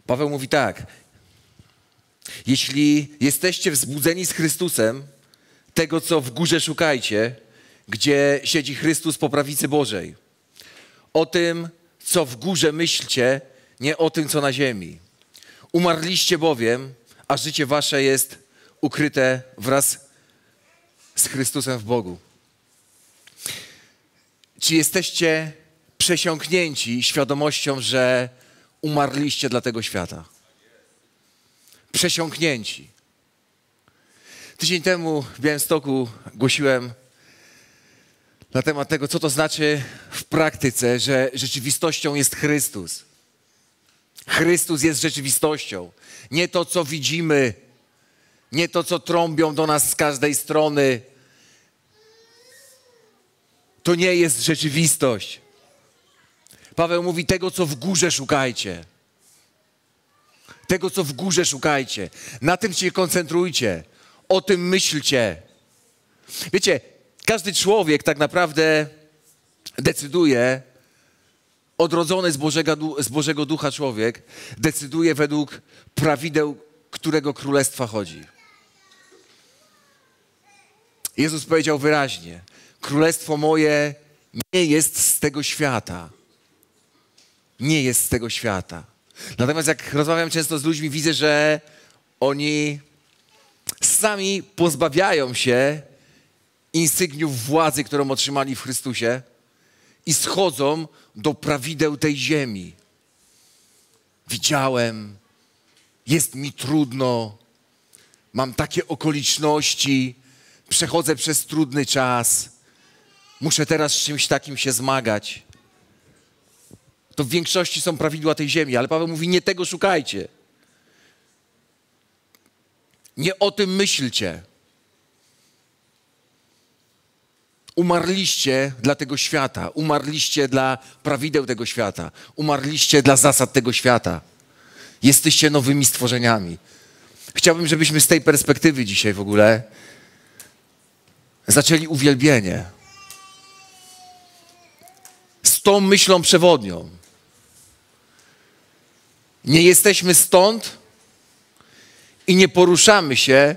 Paweł mówi tak. Jeśli jesteście wzbudzeni z Chrystusem, tego, co w górze szukajcie, gdzie siedzi Chrystus po prawicy Bożej. O tym, co w górze myślcie, nie o tym, co na ziemi. Umarliście bowiem, a życie wasze jest ukryte wraz z Chrystusem w Bogu. Czy jesteście przesiąknięci świadomością, że umarliście dla tego świata? Przesiąknięci. Tydzień temu w Białymstoku głosiłem na temat tego, co to znaczy w praktyce, że rzeczywistością jest Chrystus. Chrystus jest rzeczywistością. Nie to, co widzimy, nie to, co trąbią do nas z każdej strony. To nie jest rzeczywistość. Paweł mówi, tego, co w górze szukajcie. Tego, co w górze szukajcie. Na tym się koncentrujcie. O tym myślcie. Wiecie, każdy człowiek tak naprawdę decyduje, odrodzony z Bożego Ducha człowiek, decyduje według prawideł, którego królestwa chodzi. Jezus powiedział wyraźnie, królestwo moje nie jest z tego świata. Nie jest z tego świata. Natomiast jak rozmawiam często z ludźmi, widzę, że oni sami pozbawiają się insygniów władzy, którą otrzymali w Chrystusie i schodzą do prawideł tej ziemi. Widziałem, jest mi trudno, mam takie okoliczności, przechodzę przez trudny czas, muszę teraz z czymś takim się zmagać. To w większości są prawidła tej ziemi, ale Paweł mówi, nie tego szukajcie. Nie o tym myślcie. Umarliście dla tego świata, umarliście dla prawideł tego świata, umarliście dla zasad tego świata. Jesteście nowymi stworzeniami. Chciałbym, żebyśmy z tej perspektywy dzisiaj w ogóle zaczęli uwielbienie. Z tą myślą przewodnią. Nie jesteśmy stąd i nie poruszamy się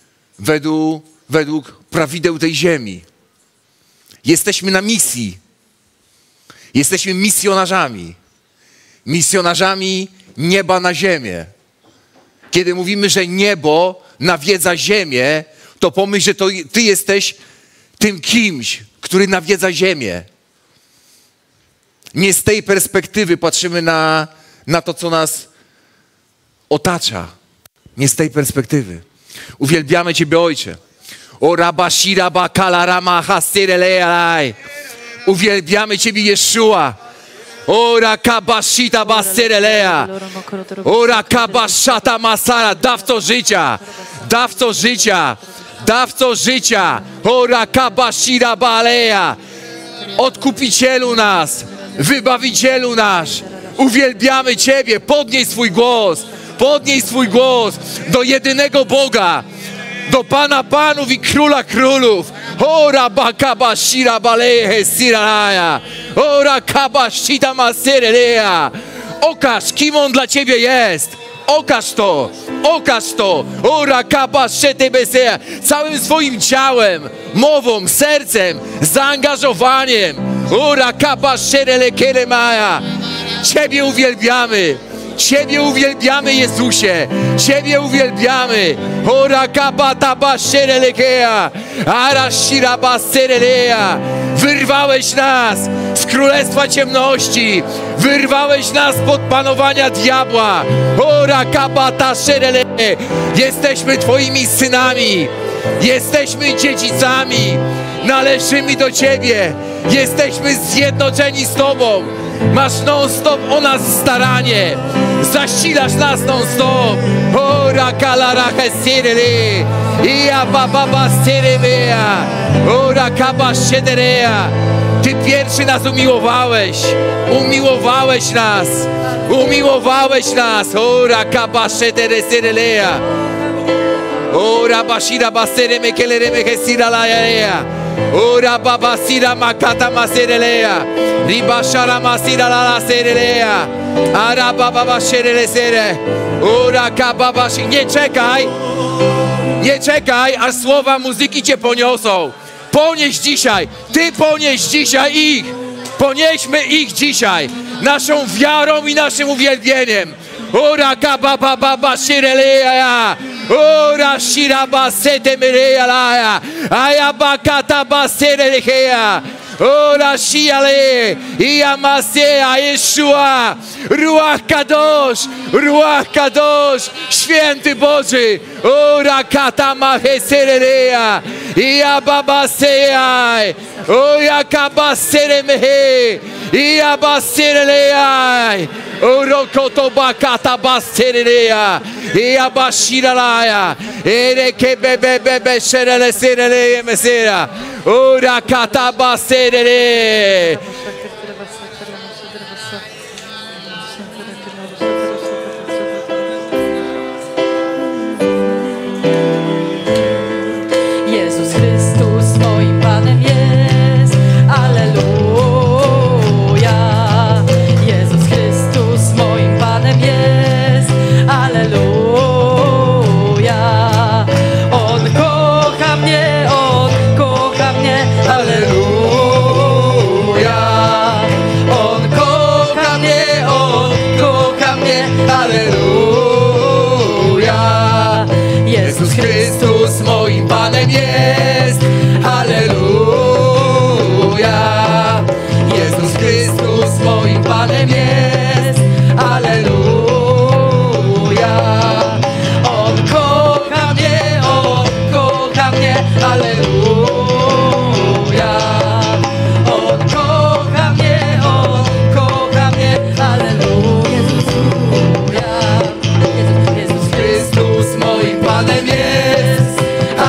według prawideł tej ziemi. Jesteśmy na misji. Jesteśmy misjonarzami. Misjonarzami nieba na ziemię. Kiedy mówimy, że niebo nawiedza ziemię, to pomyśl, że to ty jesteś tym kimś, który nawiedza ziemię. Nie z tej perspektywy patrzymy na to, co nas otacza. Nie z tej perspektywy. Uwielbiamy Ciebie, Ojcze. O rabashira bakala rama hasirelei. Uwielbiamy Ciebie, Jeszua. O rakabashita baserelea. O rakabashata masara. Dawco życia. Dawco życia. Dawco życia. O rakabashira balea. Odkupicielu nas. Wybawicielu nasz. Uwielbiamy Ciebie. Podnieś swój głos. Podnieś swój głos do jedynego Boga. Do Pana Panów i Króla Królów. Ora bakaba shira balehe siraya. Ora kaba shita maserelea. Okaż, kim On dla Ciebie jest. Okaż to. Okaż to. Ora kaba shete besea. Całym swoim ciałem, mową, sercem, zaangażowaniem. Ora kaba sherele keremaya. Ciebie uwielbiamy. Ciebie uwielbiamy, Jezusie. Ciebie uwielbiamy. Ora kabata basherelekea. Ara shiraba serelea. Wyrwałeś nas z królestwa ciemności. Wyrwałeś nas spod panowania diabła. Ora kabata sherele. Jesteśmy Twoimi synami. Jesteśmy dziedzicami. Należymy do Ciebie. Jesteśmy zjednoczeni z Tobą. Masz non-stop o nas staranie. Zasilasz nas non-stop. Ora kalarache sirele. Ia bababa sirebea. Ora kaba shederea. Ty pierwszy nas umiłowałeś. Umiłowałeś nas. Umiłowałeś nas. Ora kaba shedere sirelea. Ora bashira basereme kelereme kesiralaya. Ora baba sira makata maserelea. Riba shara masira la serelea. Ara baba sherele sere. Ora kababa. Nie czekaj. Nie czekaj, aż słowa muzyki cię poniosą. Ponieś dzisiaj. Ty ponieś dzisiaj ich. Ponieśmy ich dzisiaj. Naszą wiarą i naszym uwielbieniem. Ora kababa baba sherelea. Ora shiraba sete merea laia. Ayabakata baserelea. Ora shiale. Iamasea Yeshua. Ruach Kadosh. Ruach Kadosh. Święty Boży. Ora katama heserelea. Iababasea. Oya kabaseremehe. Iabaserelea. Orokoto bakata baserelea. Iabashiralaya. Ereke bebe bebe sherele serele mesera. Ora kata baserele. Jezus Chrystus moim Panem jest. Alleluja. Jezus Chrystus moim Panem jest. Alleluja. On kocha mnie, On kocha mnie. Alleluja. On kocha mnie, On kocha mnie. Alleluja. Jezus Chrystus moim Panem jest. Alleluja. Jezus Chrystus moim Panem jest. Alleluja. On kocha mnie, On kocha mnie. Alleluja. On kocha mnie, On kocha mnie. Alleluja. Jezus Chrystus moim Panem jest.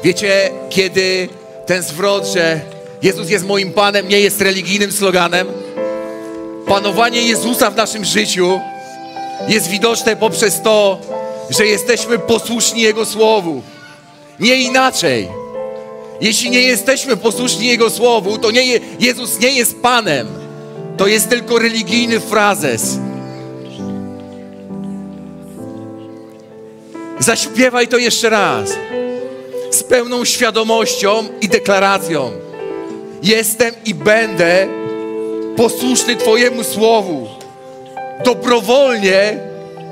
Wiecie, kiedy ten zwrot, że Jezus jest moim Panem, nie jest religijnym sloganem. Panowanie Jezusa w naszym życiu jest widoczne poprzez to, że jesteśmy posłuszni Jego Słowu. Nie inaczej. Jeśli nie jesteśmy posłuszni Jego Słowu, to Jezus nie jest Panem. To jest tylko religijny frazes. Zaśpiewaj to jeszcze raz. Z pełną świadomością i deklaracją. Jestem i będę posłuszny Twojemu Słowu. Dobrowolnie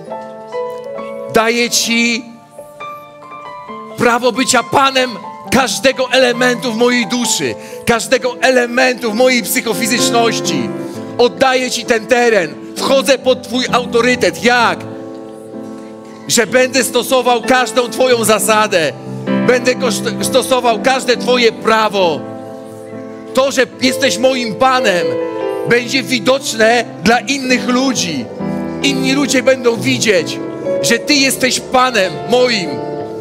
daję Ci prawo bycia Panem każdego elementu w mojej duszy, każdego elementu w mojej psychofizyczności. Oddaję Ci ten teren. Wchodzę pod Twój autorytet. Jak? Że będę stosował każdą Twoją zasadę. Będę stosował każde Twoje prawo. To, że jesteś moim Panem, będzie widoczne dla innych ludzi. Inni ludzie będą widzieć, że Ty jesteś Panem moim.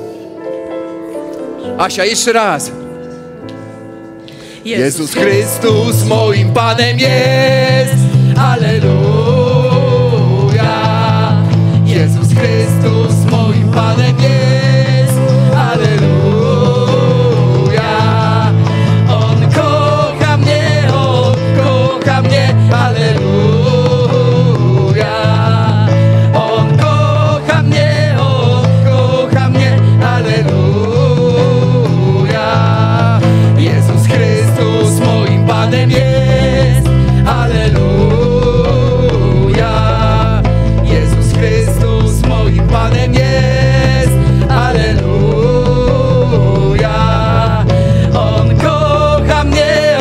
Asia, jeszcze raz. Jezus Chrystus moim Panem jest. Alleluja. Jezus Chrystus moim Panem jest. Alleluja. On kocha mnie, Alleluja. On kocha mnie, Alleluja. Jezus Chrystus moim Panem jest. Alleluja. Jezus Chrystus moim Panem jest. Alleluja. On kocha mnie,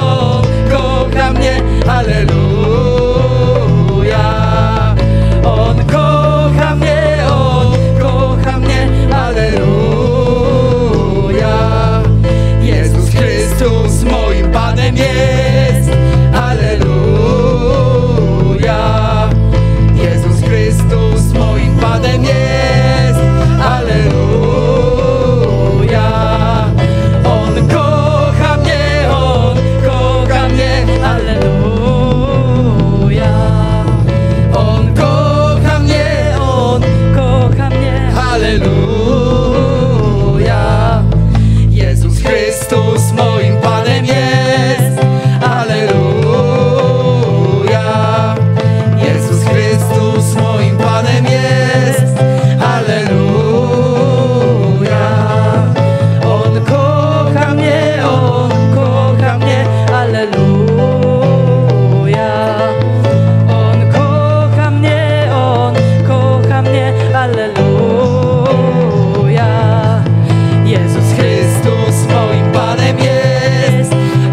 Alleluja. On kocha mnie, Alleluja. Jezus Chrystus moim Panem jest. Alleluja. Jezus Chrystus moim Panem jest. Alleluja. On kocha mnie, Alleluja. On kocha mnie, Alleluja. Jezus Chrystus moim Panem jest. Alleluja. Jezus Chrystus moim Panem jest. Alleluja. On kocha mnie, Alleluja. On kocha mnie, Alleluja. Jezus Chrystus moim Panem jest.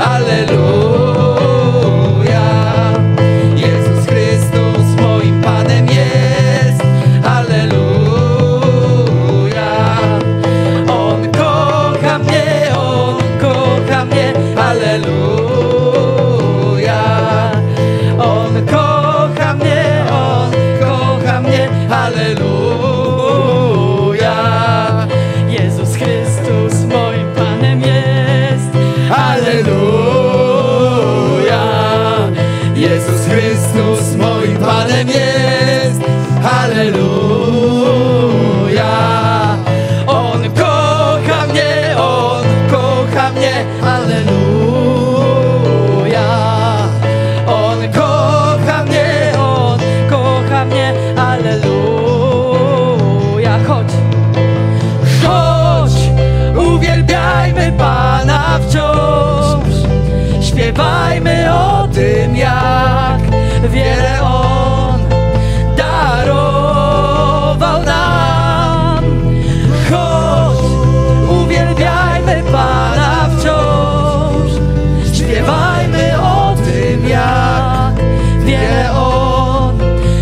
Alleluja. Jezus Chrystus moim Panem jest. Alleluja. On kocha mnie, Alleluja. On kocha mnie, Alleluja. Jezus Chrystus moim Panem jest. Alleluja. Jezus Chrystus moim Panem jest. Alleluja. On kocha mnie, Alleluja. On kocha mnie, Alleluja. Chodź, uwielbiajmy Pana wciąż. Śpiewajmy o tym, jak wiele On darował nam. Chodź, uwielbiajmy Pana wciąż. Śpiewajmy o tym, jak wiele On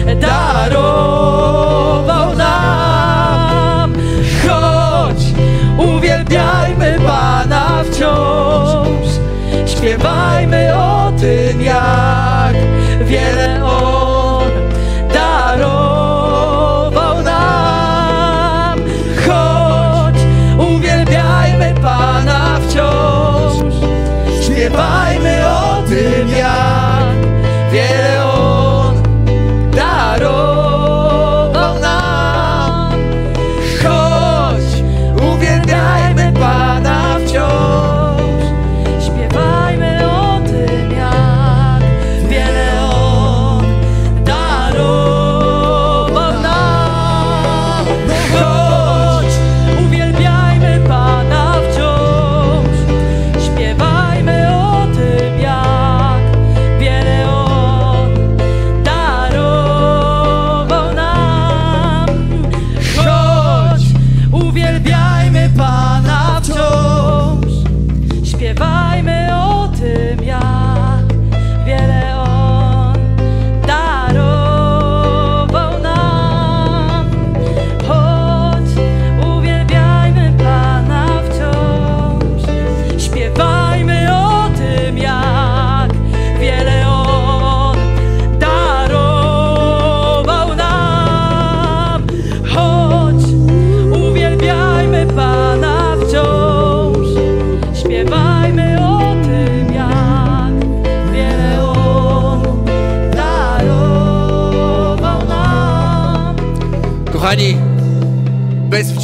darował nam. Chodź, uwielbiajmy Pana wciąż. Śpiewajmy o tym, jak wiele On darował nam. Chodź, uwielbiajmy Pana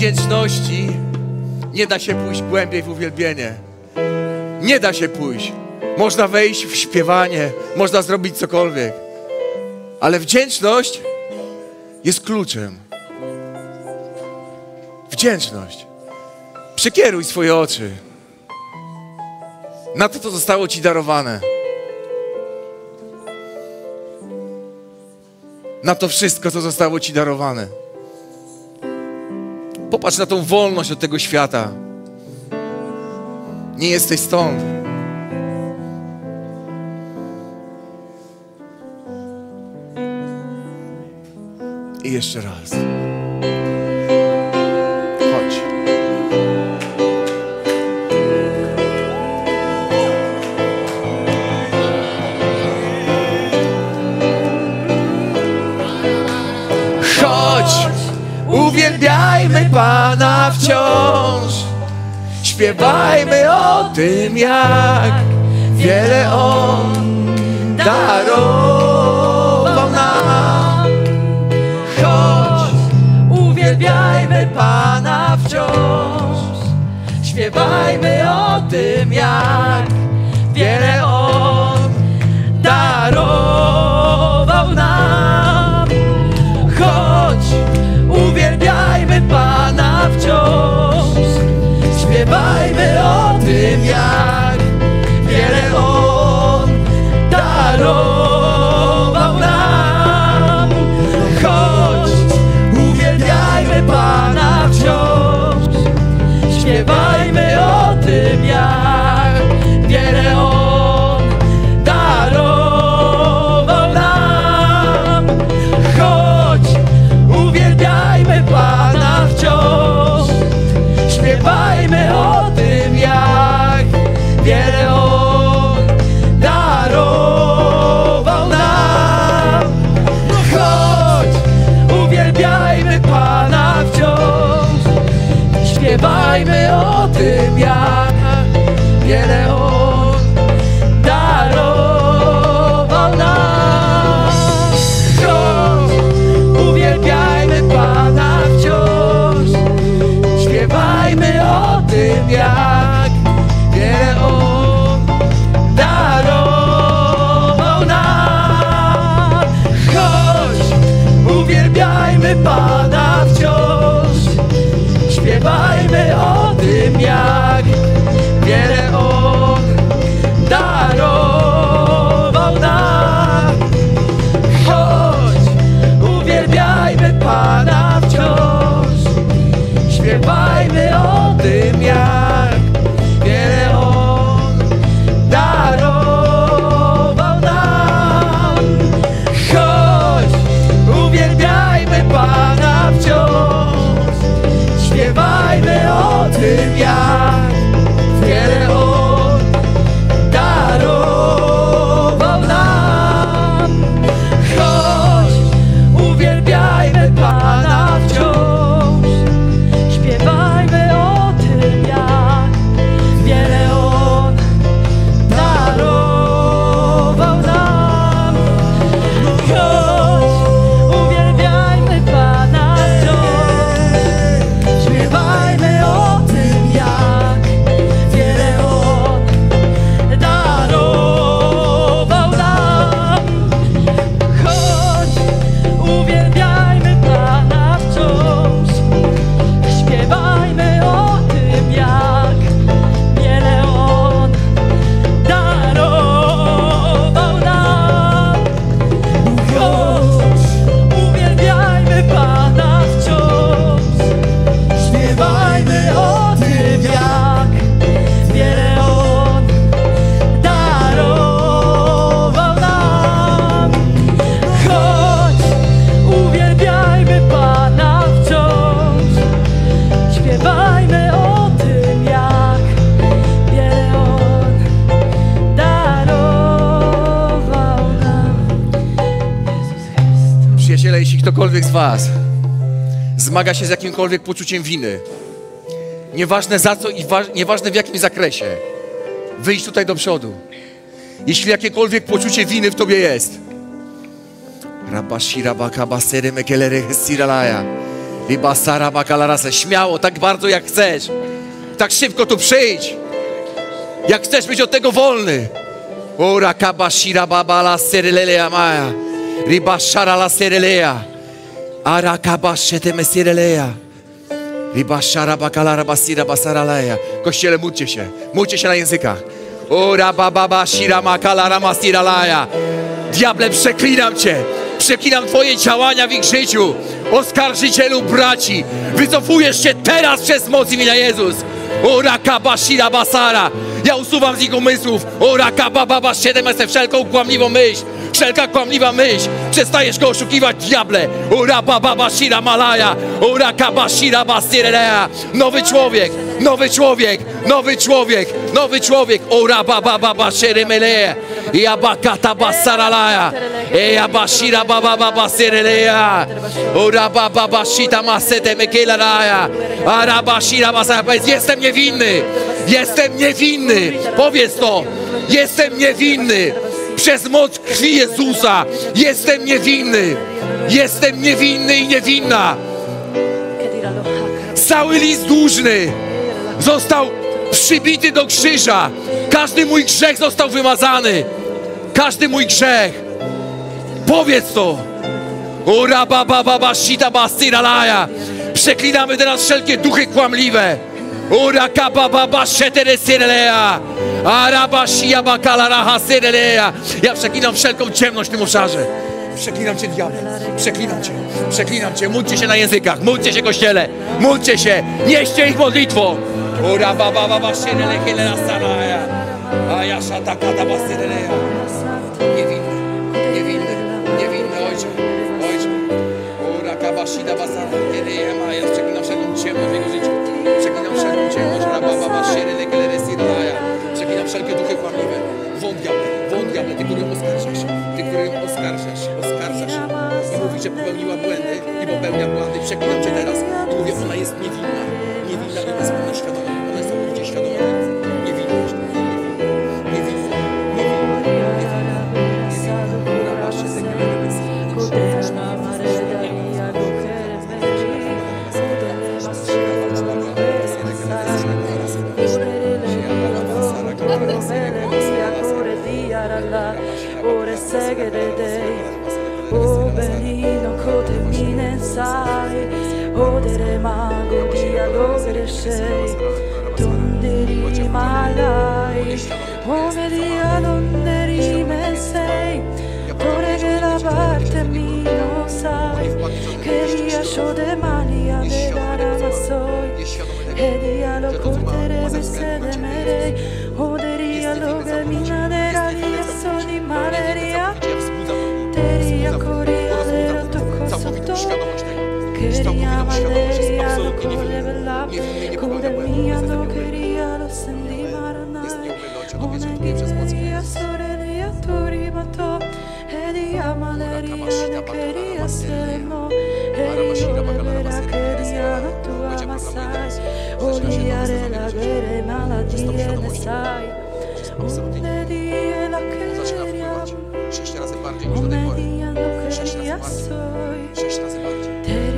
wdzięczności nie da się pójść głębiej w uwielbienie. Nie da się pójść. Można wejść w śpiewanie, można zrobić cokolwiek. Ale wdzięczność jest kluczem. Wdzięczność. Przekieruj swoje oczy na to, co zostało ci darowane. Na to wszystko, co zostało ci darowane. Popatrz na tą wolność od tego świata. Nie jesteś stąd. I jeszcze raz. Chodź. Chodź, uwielbiajmy Pana wciąż. Śpiewajmy o tym, jak wiele On darował nam. Chodź, uwielbiajmy Pana wciąż. Śpiewajmy o tym, jak wiele On darował nam. Chodź, uwielbiajmy Pana wciąż. Śpiewajmy o tym, jak wiele On darował nam. Chodź, uwielbiajmy Pana wciąż. Śpiewajmy o tym, jak wiele On darował nam. Chodź, uwielbiajmy Pana wciąż. Śpiewajmy o tym, jak wiele On darował nam. Chodź, uwielbiajmy Pana wciąż. Śpiewajmy o tym, jak wiele On darował nam. Chodź, uwielbiajmy Pana wciąż. Śpiewajmy o tym, jak wiele On darował nam. Chodź, uwielbiajmy Pana wciąż. Śpiewajmy o tym, jak wiele On darował nam. Chodź, uwielbiajmy Pana wciąż. Śpiewajmy o tym, jak wiele On darował nam. Chodź, uwielbiajmy Pana wciąż. Śpiewajmy o tym, jak wiele On darował nam. Chodź, uwielbiajmy Pana wciąż. Śpiewajmy o tym, jak wiele On darował nam. Chodź, uwielbiajmy Pana wciąż. Śpiewajmy o tym, jak wiele On darował nam. Chodź, uwielbiajmy Pana wciąż. Śpiewajmy o tym, jak wiele On darował nam. Chodź, uwielbiajmy Pana wciąż. Śpiewajmy o tym, jak wiele On darował nam. Chodź, uwielbiajmy Pana wciąż. Śpiewajmy o tym, jak wiele On darował nam. Jezus Chrystus. Przyjaciele, jeśli ktokolwiek z was zmaga się z jakimkolwiek poczuciem winy, nieważne za co i nieważne w jakim zakresie, wyjdź tutaj do przodu. Jeśli jakiekolwiek poczucie winy w tobie jest, Ribasara bakalarasa. Śmiało, tak bardzo jak chcesz. Tak szybko tu przyjdź. Jak chcesz być od tego wolny. Ora kabashira babala serelea maya. Ribashara la serelea. Ara kabashete mesirelea. Ribashara bakalara basira basaralea. Kościele, módlcie się. Módlcie się na językach. Ora bababa shira makalara masiralaya. Diable, przeklinam Cię. Przeklinam Twoje działania w ich życiu. Oskarżycielu braci. Wycofujesz się teraz przez moc imienia Jezus. Ora kabashira basara. Ja usuwam z ich umysłów. Ora kabababa 7 wszelką kłamliwą myśl. Wszelka kłamliwa myśl. Przestajesz go oszukiwać, diable. Ora bababa shira malaya. Ora kabashira basirelea. Nowy człowiek. Nowy człowiek. Nowy człowiek. Nowy człowiek. Ora bababa sheremelea. Yabakata basaralaya. Yabashira bababa basirelea. Ora bababa shita masete mekelaraya. Arabashira basara. Jestem niewinny. Jestem niewinny. Powiedz to. Jestem niewinny. Przez moc krwi Jezusa. Jestem niewinny. Jestem niewinny i niewinna. Cały list dłużny został przybity do krzyża. Każdy mój grzech został wymazany. Każdy mój grzech. Powiedz to. Ora bababa shita basiralaya. Przeklinamy teraz wszelkie duchy kłamliwe. Ora kababa sheteresirelea. Arabashia bakalara serelea. Ja przeklinam wszelką ciemność w tym obszarze. Przeklinam Cię, diable. Przeklinam Cię. Przeklinam Cię. Módlcie się na językach. Módlcie się, Kościele. Módlcie się. Nieście ich modlitwą. Ora bababa sherelekela saraya. Ayasha takata basirelea. Niewinny. Niewinny. Niewinny Ojcze. Ojcze. Ora kabashida basarelea. Ja przeklinam wszelką ciemność w jego życiu. Przeklinam wszelką ciemność. Rababa sherelekela saraya. Przeklinam wszelkie duchy kłamliwe. Wątpiamy, Ty, którym oskarżasz. Ty, którym oskarżasz. I mówi, że popełniła błędy i popełnia błędy. Przeklinam Cię teraz. I mówię, ona jest niewinna. Niewinna i jest pełna świadoma. Ona jest całkowicie świadoma. Niewinność. Ore segere dei, o benino kote minen sai, odere mago dialogere shei, tonderi malai, o media donderi mesei, ore che la parte mino sai, che riascio de mania de la soi, e dialogo kotere besede merei, oderi dialogo mina de la di Maleria, Teria Coria della Toccosoto, Queria Maleria, lo correvela, Cude mia no queria lo sendi maranai, Una guia sorelia turibato, Edia Maleria ne queria sereno, Eria vera queria la tua masai, Odiare la guerra maladie ne sai, Une die la che 6 razy bardziej niż do tej pory. 6 razy bardziej. 6 razy bardziej.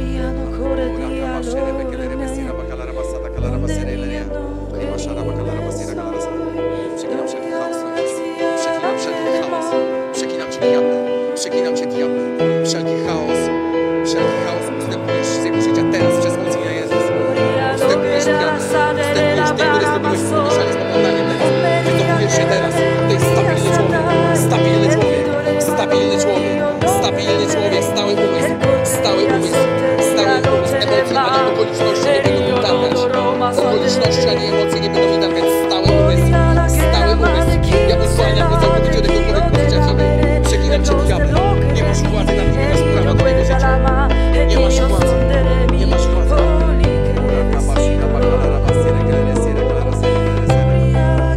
Przeklinam Cię, diable. Wszelki chaos. Wszelki chaos ustępujesz z jego życia teraz przez moc imienia Jezus. Ustępujesz, diable. Ustępujesz tym, który zrobiłeś pomieszanie z poglądaniem teraz. Wycofujesz się teraz. To jest stabilny człowiek. Stabilny człowiek. Stabilny człowiek. Stabilny człowiek. Stały umysł. Stały umysł. Stały umysł. Emocje, a nie okoliczności nie będą mi targać. Okoliczności, a nie emocje nie będą mi targać. Stały umysł. Stały umysł. Ja uzwalniam go całkowicie od jakiegokolwiek życia Ciebie. Przeklinam Cię, diable. Nie masz władzy nad nim, nie masz prawa do jego życia. Nie masz władzy. Nie masz władzy.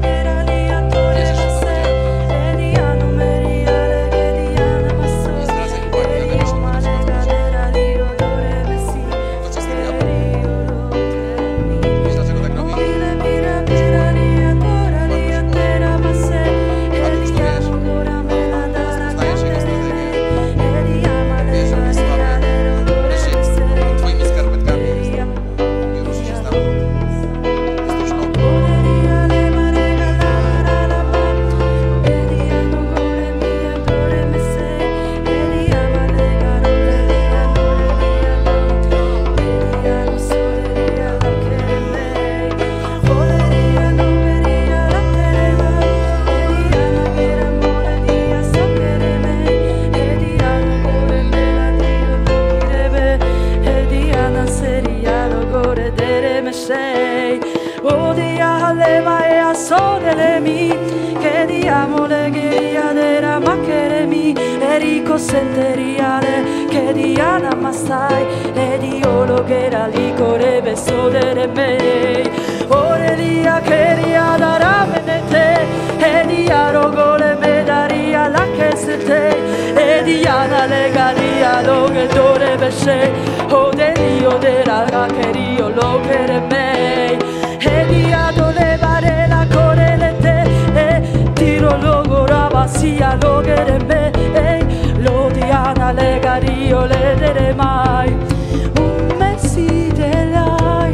lema e a sole mi, che diamo le gheria dera maccheremi, e rico senteriale, che diana mastai, e diolo che era licore besodere me, orelia che ria da ramenete, e diaro gole me daria la che se te, e diana legalia lo che dore besce, o delio dera che rio lo che re me, e diado le bare la corele te, e tiro logo raba sia lo che re me, e lo diana legario le dere mai, un messi delai,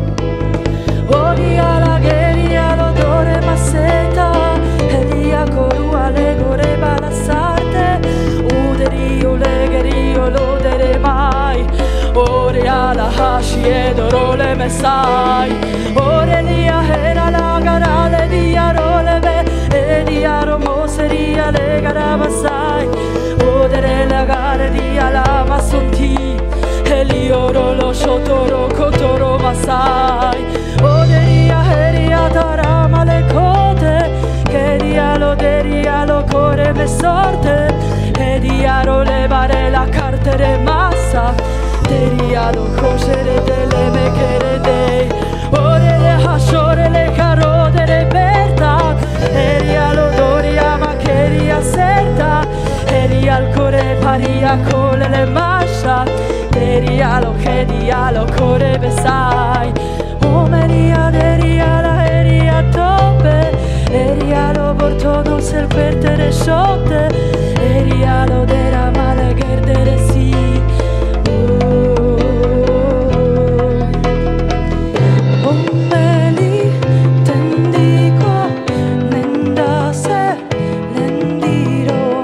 odia la gheria l'odore masseta, e dia corua le gore balassarte, uderio le gherio lo dere mai, ore alla hashi ed oro le messai, ore lia era la garale di arole ve, e di aromoseria le garavassai, odere la gare di alama sonti, e li oro lo shotoro kotoro masai, oderia eria tarama le cote, che dialo deria lo core me sorte, e diaro le bare la cartere massa, deria lo cosere delle me dei, ore le hasciore le carode le berta, eria lo doria ma che ria serta, eria al core paria cole le mascia, deria lo che dialo core besai, omeria deria la eria tope, eria lo bortono sel pertere sciotte, eria lo dera male gerdere si, omeli tendico nendase nendiro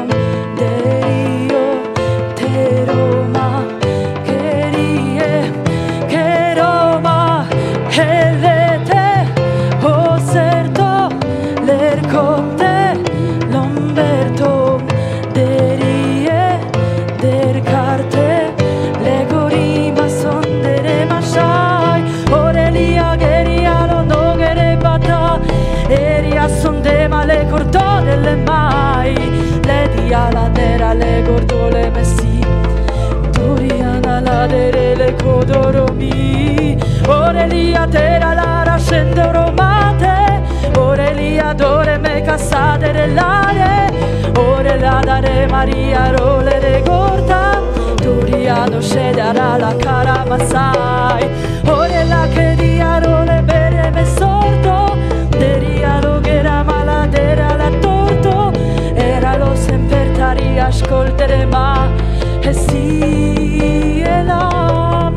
derio teroma kerie keroma helete oserto lercote lomberto derie der carte legorima sondere masai, orelia geria lo nogere bata, eria sondema le cordone le mai, le dia la nera le gordole messi, duriana la dere le codoromi, orelia tera la rascende romate, orelia dore me cassadere l'arie, ore la dare Maria role de gorta, duriano scedera la cara massai, ore la che diaro le bere me sorto, deria lo che era maladera la torto, era lo sempre tari ascoltere ma, e sì e la,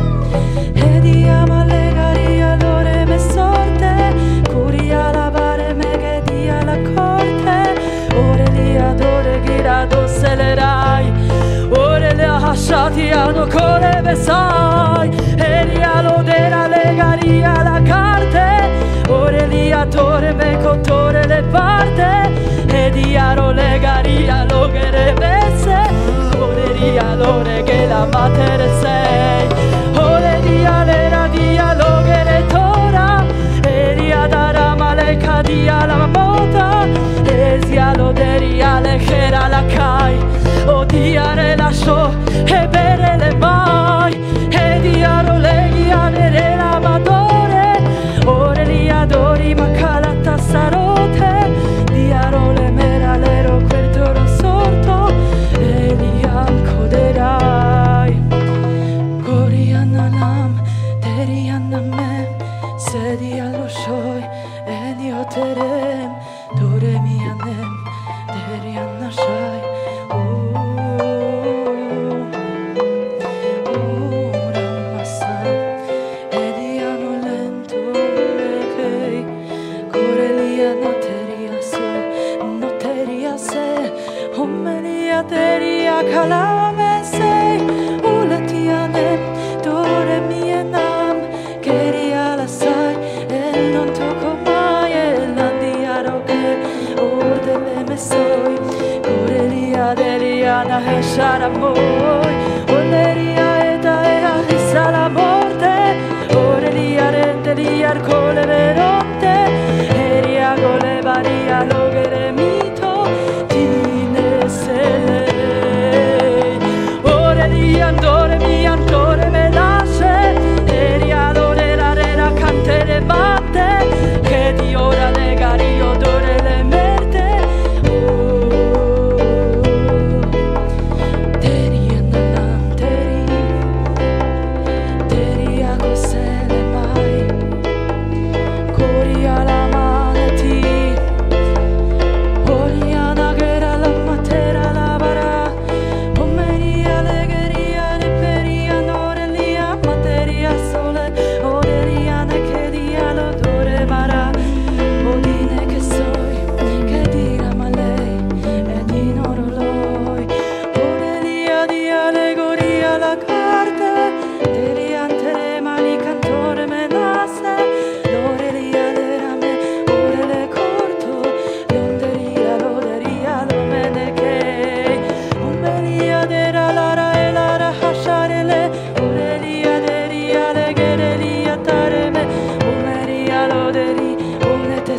e diama le garia l'ore me sorte, curia la bare me che dia la corte, ore li adore ghirado selerai, ore le hasciati hanno core besai, e rialo della legaria la carte, ore li adore me contore le parte, e diaro legaria lo che revesse, ore rialo che la matere sei, ore dialera dia lo che retora, e riadara male cadia la mota, e sialo deria le chera la cai, o diare lascio e bere le mai, e diaro le ghianere l'amatore, ore li adori ma calata sarote, diaro le meralero quel toro sorto, e li ancoderai, goriananam terianame, sedi allo shoi, e dioterem, dore mianem, terianashai, teria calame sei, uletianem, dore mienam, keria la sai, e non tocco mai, e l'andiaro che ordele me soi, corelia deriana e sharamoi, oleria eta e ahissa la morte, orelia rendelia arcole veronte,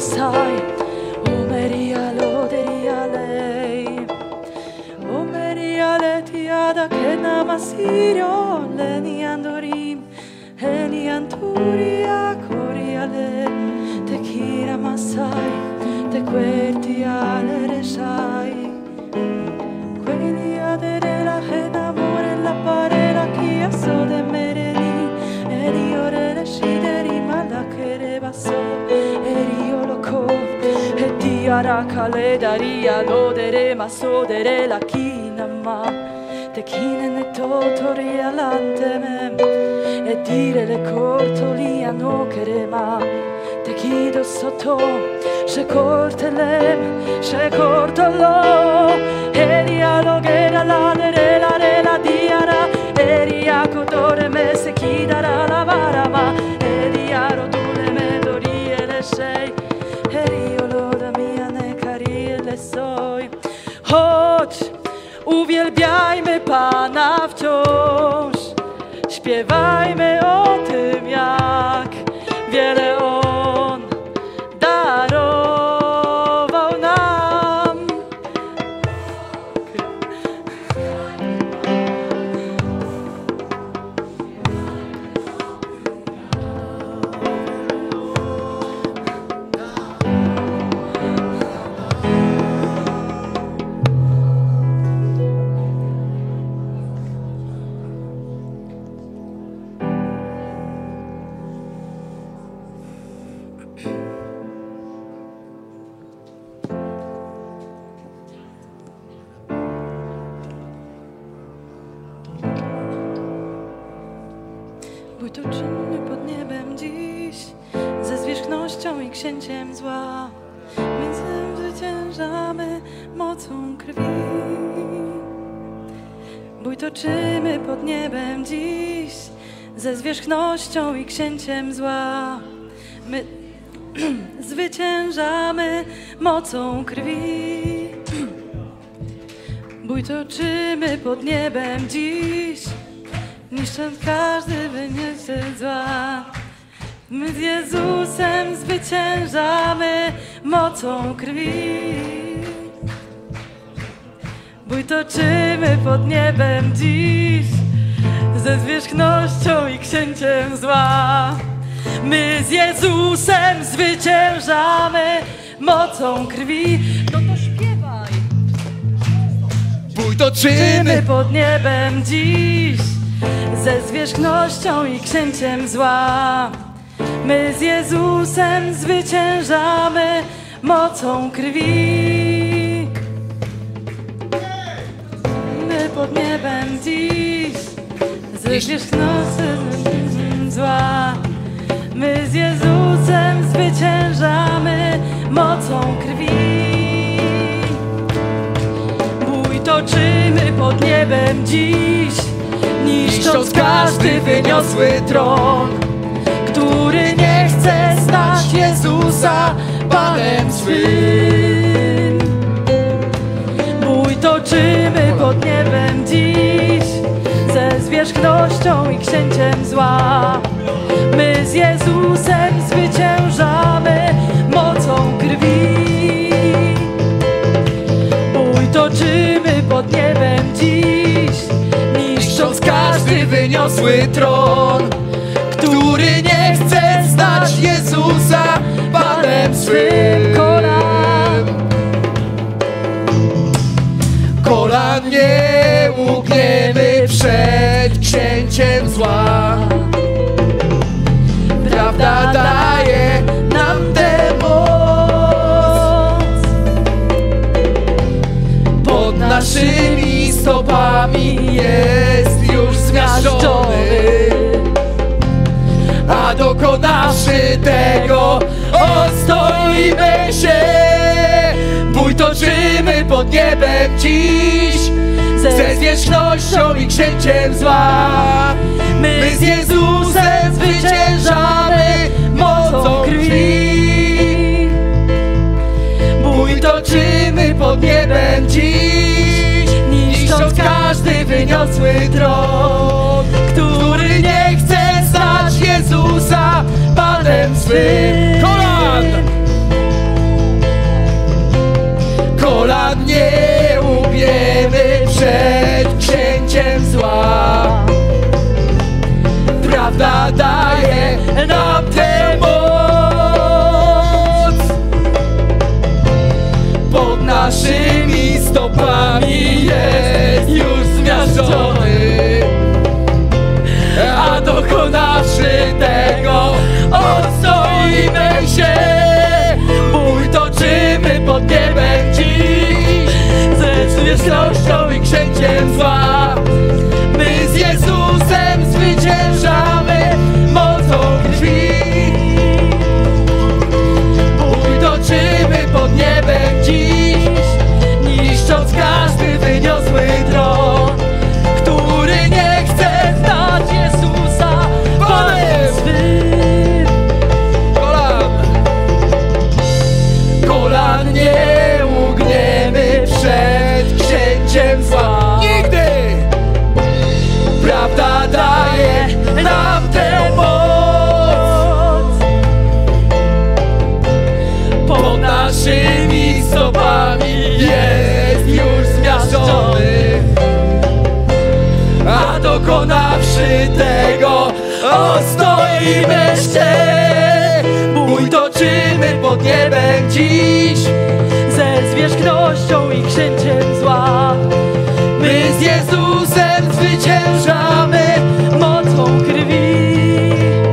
Masai, O Maria Loderia lei, O Maria Letiada Kena Masirio, Leni Andorim, Heni Anturia Coriale, Te Kira Masai, Te Querti Ale Reshai, Quelli adere la Hena More la Parera Chia So de Mereni, Eri Ore Reshideri Malakere Baso, Eri Oloko, Eti Arakale Daria Lodere Masodere la Kinama, Te Kinen Totori Alanteme, e dire le cortoli a no kerema, te chido sotto, she cortelem, she cortolo, e dialogera la re la diara, e riacodore me se chidara la varama, e diaro dule me dori e le shei, e riolo da mia ne cari le soi, choć uwielbiajmy Pana wciąż. Śpiewajmy o tym, jak wiele On darował nam. Bój to czynny pod niebem dziś, ze zwierzchnością i księciem zła, my zwyciężamy mocą krwi. Bój toczymy pod niebem dziś, ze zwierzchnością i księciem zła, my zwyciężamy mocą krwi. Bój toczymy pod niebem dziś, niszcząc każdy wyniesiony zła. My z Jezusem zwyciężamy mocą krwi. Bój toczymy pod niebem dziś, ze zwierzchnością i księciem zła. My z Jezusem zwyciężamy mocą krwi. No to śpiewaj. Bój toczymy pod niebem dziś, ze zwierzchnością i księciem zła. My z Jezusem zwyciężamy mocą krwi. My pod niebem dziś, ze zwierzchnością zła. My z Jezusem zwyciężamy mocą krwi. Bój toczymy pod niebem dziś, niszcząc każdy wyniosły tron, który nie chce znać Jezusa Panem swym. Bój toczymy pod niebem dziś, ze zwierzchnością i księciem zła. My z Jezusem zwyciężamy mocą krwi. Bój toczymy pod niebem dziś, niszcząc każdy wyniosły tron, który nie chce znać Jezusa Panem swym. kolan nie ugniemy przed księciem zła. Prawda daje nam tę moc. Pod naszymi stopami jest już zmiażdżony, a dokonawszy tego ostoimy się. Bój toczymy pod niebem dziś, ze zwierzchnością i księciem zła. My z Jezusem zwyciężamy mocą krwi. Bój toczymy pod niebem dziś, niszcząc każdy wyniosły tron, który nie chce znać Jezusa Panem swym. Kolan! Kolan nie ugniemy przed księciem zła. Prawda daje nam tę moc. Pod naszymi stopami jest już zmiażdżony, a dokonawszy tego odstoimy się. Bój toczymy pod niebem dziś, ze zwierzchnością i księciem zła. My z Jezusem zwyciężamy mocą krwi. Bój toczymy pod niebem dziś, niszcząc każdy wyniosły tron, który nie chce znać Jezusa Panem swym. Kolan nie ugniemy przed księciem zła. Nigdy! Prawda daje nam tę moc. Pod naszymi stopami jest już zmiażdżony, a dokonawszy tego ostoimy się. Bój toczymy pod niebem dziś, ze zwierzchnością i księciem zła. My z Jezusem zwyciężamy mocą krwi.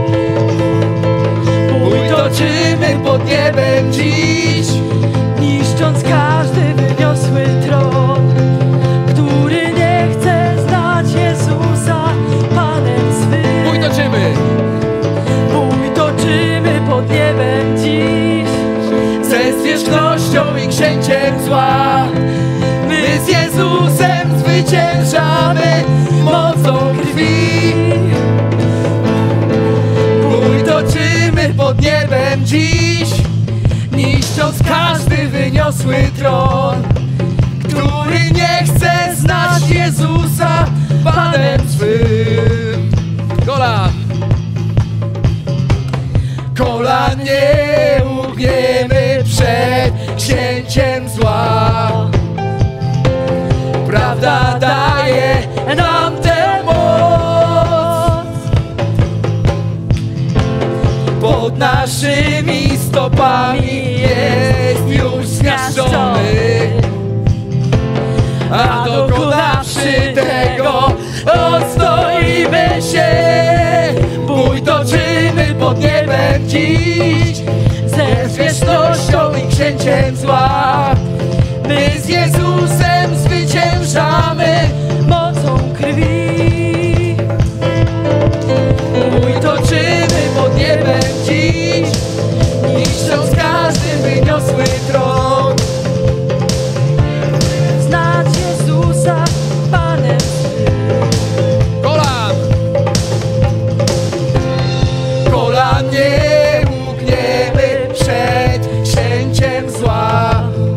Bój toczymy pod niebem dziś, niszcząc każdy wyniosły tron, który nie chce znać Jezusa Panem swym. Bój toczymy! Bój toczymy pod niebem dziś, ze zwierzchnością i księciem zła. My z Jezusem zwyciężamy mocą krwi. Bój toczymy pod niebem dziś, niszcząc każdy wyniosły tron, który nie chce znać Jezusa Panem swym. Kolan! Kolan nie ugniemy przed księciem zła. Prawda daje nam tę moc. Pod naszymi stopami jest już zmiażdżony, a dokonawszy tego odstoimy się. Bój toczymy pod niebem dziś, ze zwierzchnością i księciem zła. My z Jezusem zwyciężamy mocą krwi. Bój toczymy pod niebem dziś, niszcząc każdy wyniosły tron. Znać Jezusa Panem swym. Kolan! Kolan nie ugniemy przed księciem zła.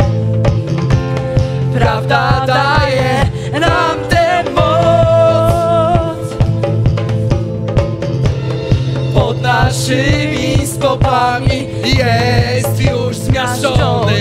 Prawda daje nam tę moc. Pod naszymi stopami jest już zmiażdżony,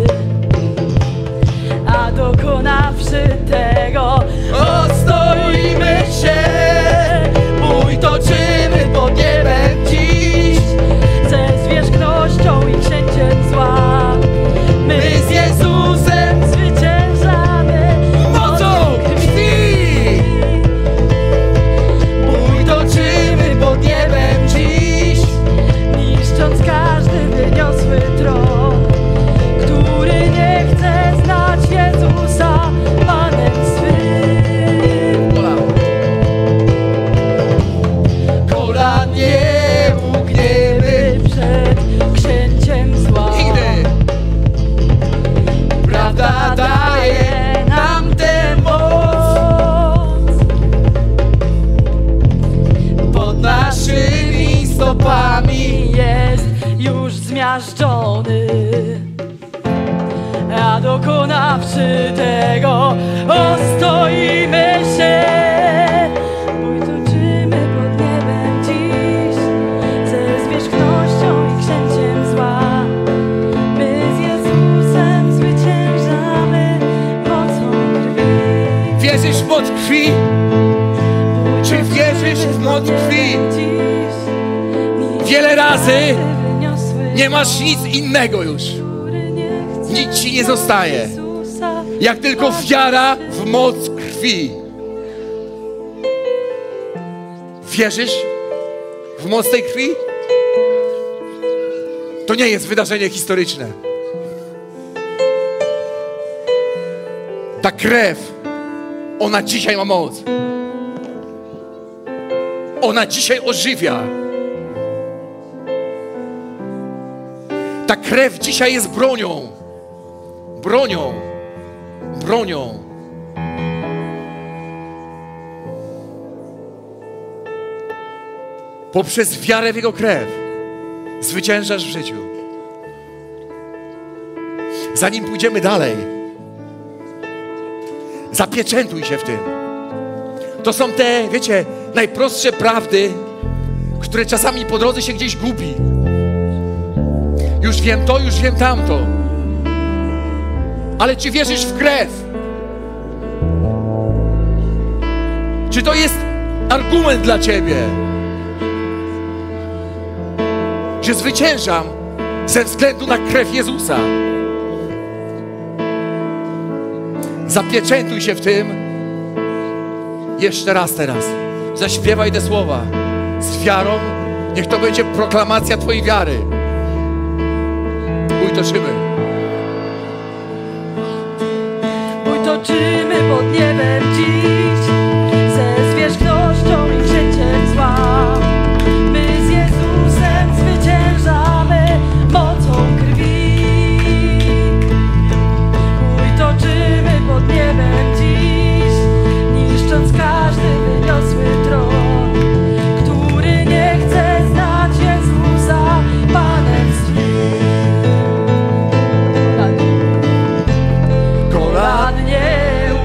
a dokonawszy tego odstoimy się. Bój toczymy pod niebem dziś, ze zwierzchnością i księciem zła. My z Jezusem zwyciężamy mocą krwi. Bój toczymy pod niebem dziś, niszcząc każdy wyniosły tron, który nie chce znać Jezusa Panem swym. Kolan nie ugniemy przed księciem zła. Nigdy! Prawda daje nam tę moc. Pod naszymi stopami jest już zmiażdżony, a dokonawszy tego ostoimy się. Bój toczymy pod niebem dziś, ze zwierzchnością i księciem zła. My z Jezusem zwyciężamy krwi? Czy wierzysz w moc krwi? Wiele razy nie masz nic innego już. Nic ci nie zostaje. Jak tylko wiara w moc krwi. Wierzysz w moc tej krwi? To nie jest wydarzenie historyczne. Ta krew, ona dzisiaj ma moc. Ona dzisiaj ożywia. Ta krew dzisiaj jest bronią. Bronią. Bronią. Poprzez wiarę w Jego krew zwyciężasz w życiu. Zanim pójdziemy dalej, zapieczętuj się w tym. To są te, wiecie, najprostsze prawdy, które czasami po drodze się gdzieś gubi. Już wiem to, już wiem tamto. Ale czy wierzysz w krew? Czy to jest argument dla ciebie, że zwyciężam ze względu na krew Jezusa? Zapieczętuj się w tym. Jeszcze raz teraz. Zaśpiewaj te słowa z wiarą. Niech to będzie proklamacja twojej wiary. Bój toczymy. Bój toczymy pod niebem dziś, ze zwierzchnością i wzięciem zła. My z Jezusem zwyciężamy mocą krwi. Bój toczymy pod niebem dziś, niszcząc każdy wyniosły tron, który nie chce znać Jezusa Panem swym. Kolan nie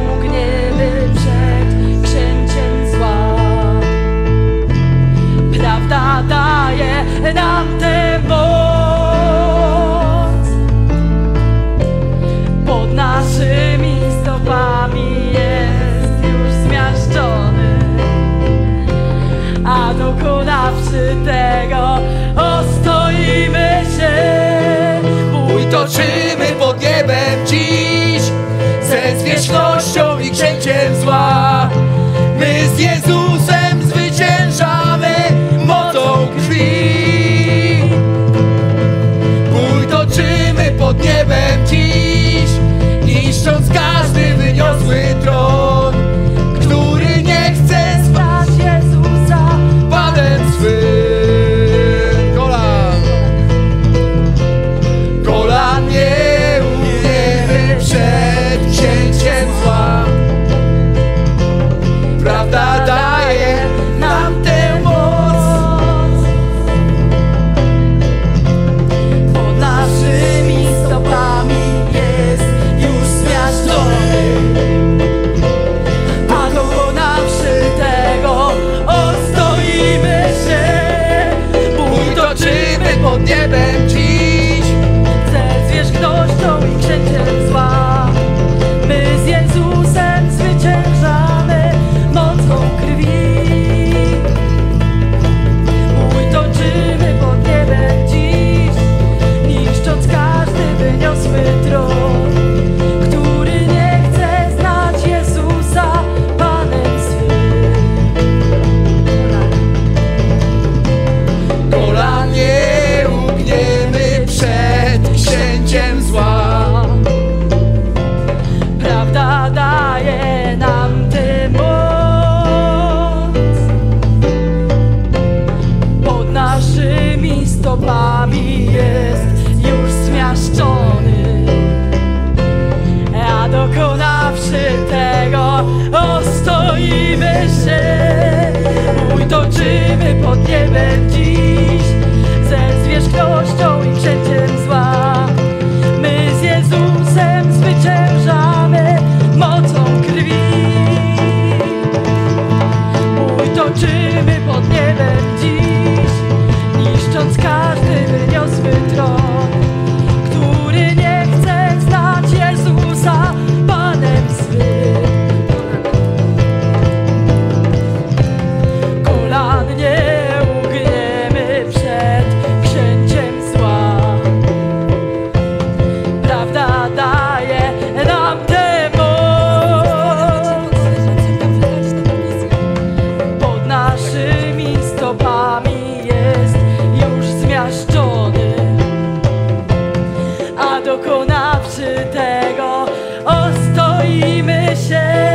poznawszy tego, ostoimy się.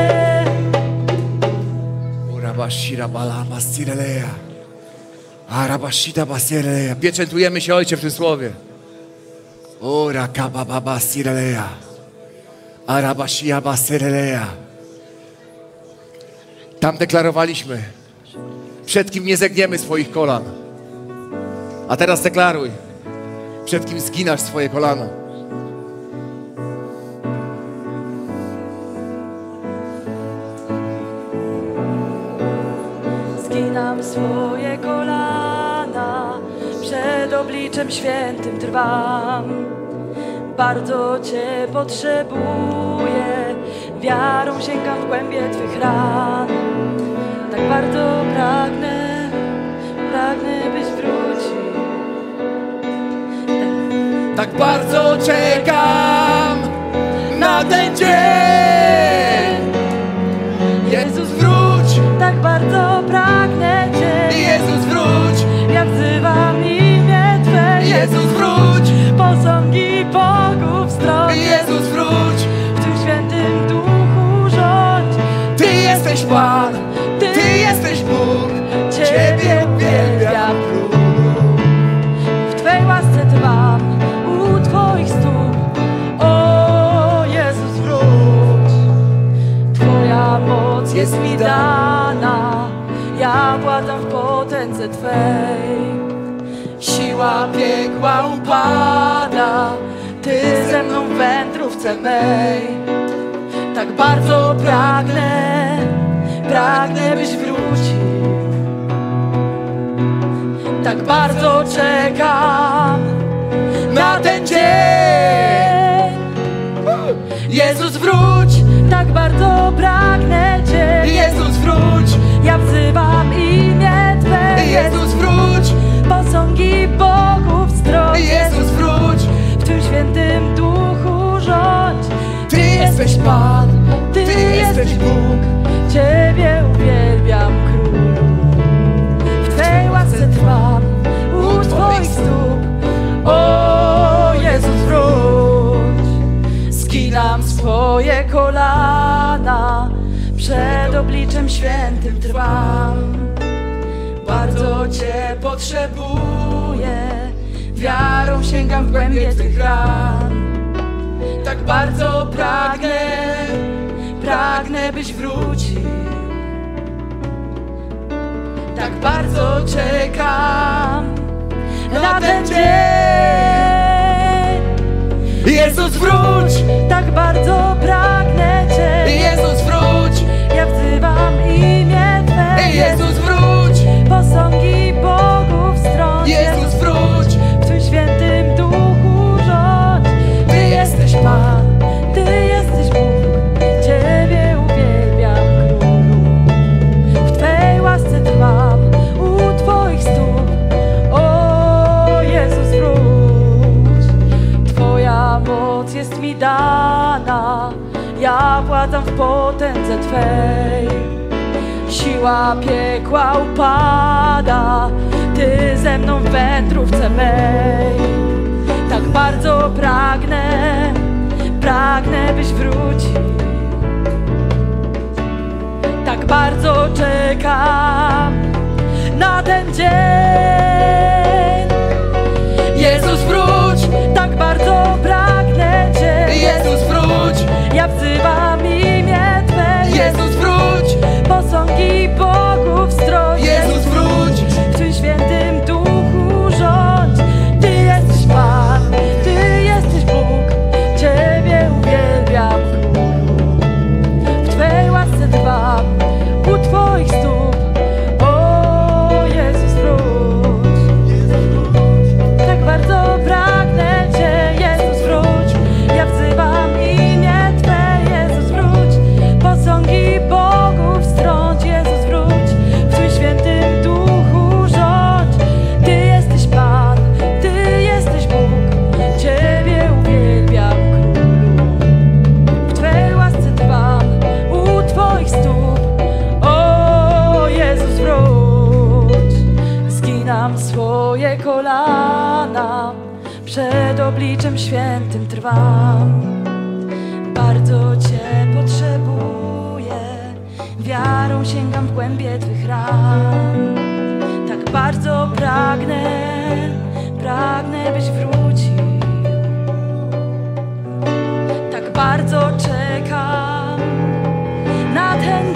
Pieczętujemy się, Ojcze, w tym słowie. Tam deklarowaliśmy, przed kim nie zegniemy swoich kolan. A teraz deklaruj, przed kim zginasz swoje kolana. Zginam swoje kolana, przed obliczem świętym trwam. Bardzo Cię potrzebuję, wiarą sięgam w głębie Twych ran. Tak bardzo pragnę, byś wrócił. Tak bardzo czekam na ten dzień. Jezus, wróć! Tak bardzo pragnę Cię. Jezus, wróć! Ja wzywam imię Twe. Jezus, wróć! Posągi Bogów stron. Jezus, wróć! W Tym świętym duchu rządź. Ty jesteś Pan, Ty jesteś Bóg, Ciebie uwielbiam, Królu. W Twej łasce trwam, u Twoich stóp. O Jezus, wróć. Twoja moc jest mi dana, ja władam w potędze Twej. Siła piekła upada, Ty ze mną w wędrówce mej. Tak bardzo pragnę, byś wrócił. Tak bardzo czekam na ten dzień. Jezus, wróć! Tak bardzo pragnę Cię. Jezus, wróć! Ja wzywam imię Twe. Jezus, wróć! Posągi Bogów stron. Jezus, wróć! W Tym świętym duchu rządź. Ty jesteś Pan, Ty jesteś Bóg. Ciebie uwielbiam, Królu. W Twej łasce trwam, u Twoich stóp. O Jezus, wróć. Zginam swoje kolana, przed obliczem świętym trwam. Bardzo Cię potrzebuję, wiarą sięgam w głębie Twych ran. Tak bardzo pragnę, byś wrócił. Tak bardzo czekam na ten dzień. Jezus, wróć! Tak bardzo pragnę Cię. Jezus, wróć! Ja wzywam imię Twe. Jezus, wróć! Posągi Bogów stron. Jezus, wróć! W Tym świętym duchu rządź. Ty jesteś Pan, Ty jesteś Bóg, Ciebie uwielbiam, Królu. W Twej łasce trwam, u Twoich stóp. O Jezus, wróć. Twoja moc jest mi dana, ja władam w potędze Twej. Siła piekła upada, Ty ze mną w wędrówce mej. Tak bardzo pragnę, byś wrócił. Tak bardzo czekam na ten dzień. Jezus, wróć! Tak bardzo pragnę Cię. Jezus, wróć! Ja wzywam imię Twe. Jezus, wróć! Posągi Bogów stron. Jezus, wróć! W Tym świętym duchu rządź. Ty jesteś Pan, Ty jesteś Bóg, Ciebie uwielbiam, Królu. W Twej łasce trwam, u Twoich stóp. O Jezus, wróć. trwam. Bardzo Cię potrzebuję, wiarą sięgam w głębie Twych ram. Tak bardzo pragnę, byś wrócił. Tak bardzo czekam na ten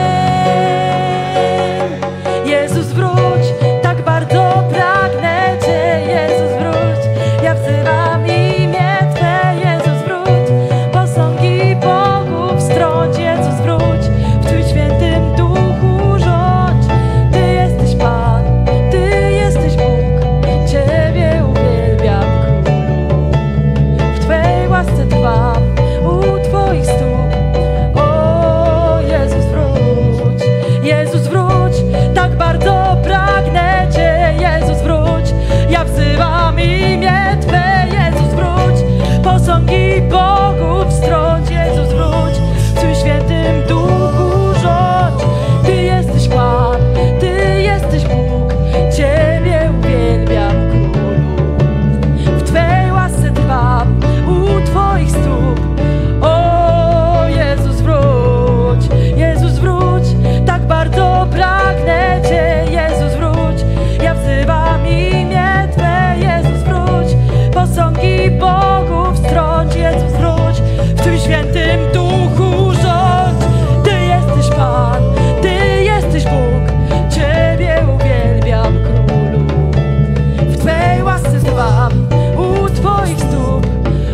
dzień. Jezus, wróć, tak bardzo pragnę Cię. Jezus, wróć, ja wzywam imię Twe. Jezus, wróć, posągi bogów strąć. Jezus, wróć, w Twoim świętym duchu rządź. Ty jesteś Pan, Ty jesteś Bóg, Ciebie uwielbiam, Królu. W Twej łasce trwam, u Twoich stóp. O, Jezus, wróć, Jezus, wróć, tak bardzo pragnę Cię. Jezus, wróć, ja wzywam imię Twe. Jezus, wróć, posągi bogów strąć. Jezus, wróć, w Twoim świętym duchu rządź. Ty jesteś Pan, Ty jesteś Bóg, Ciebie uwielbiam, Królu. W Twej łasce trwam, u Twoich stóp. O, Jezus, wróć, Jezus, wróć, tak bardzo pragnę Cię. Jezus, wróć, ja wzywam imię Twe. Jezus, wróć, posągi bogów strąć. Jezus, wróć, w Twoim świętym duchu rządź. Ty jesteś Pan, Ty jesteś Bóg, Ciebie uwielbiam, Królu. W Twej łasce trwam, u Twoich stóp.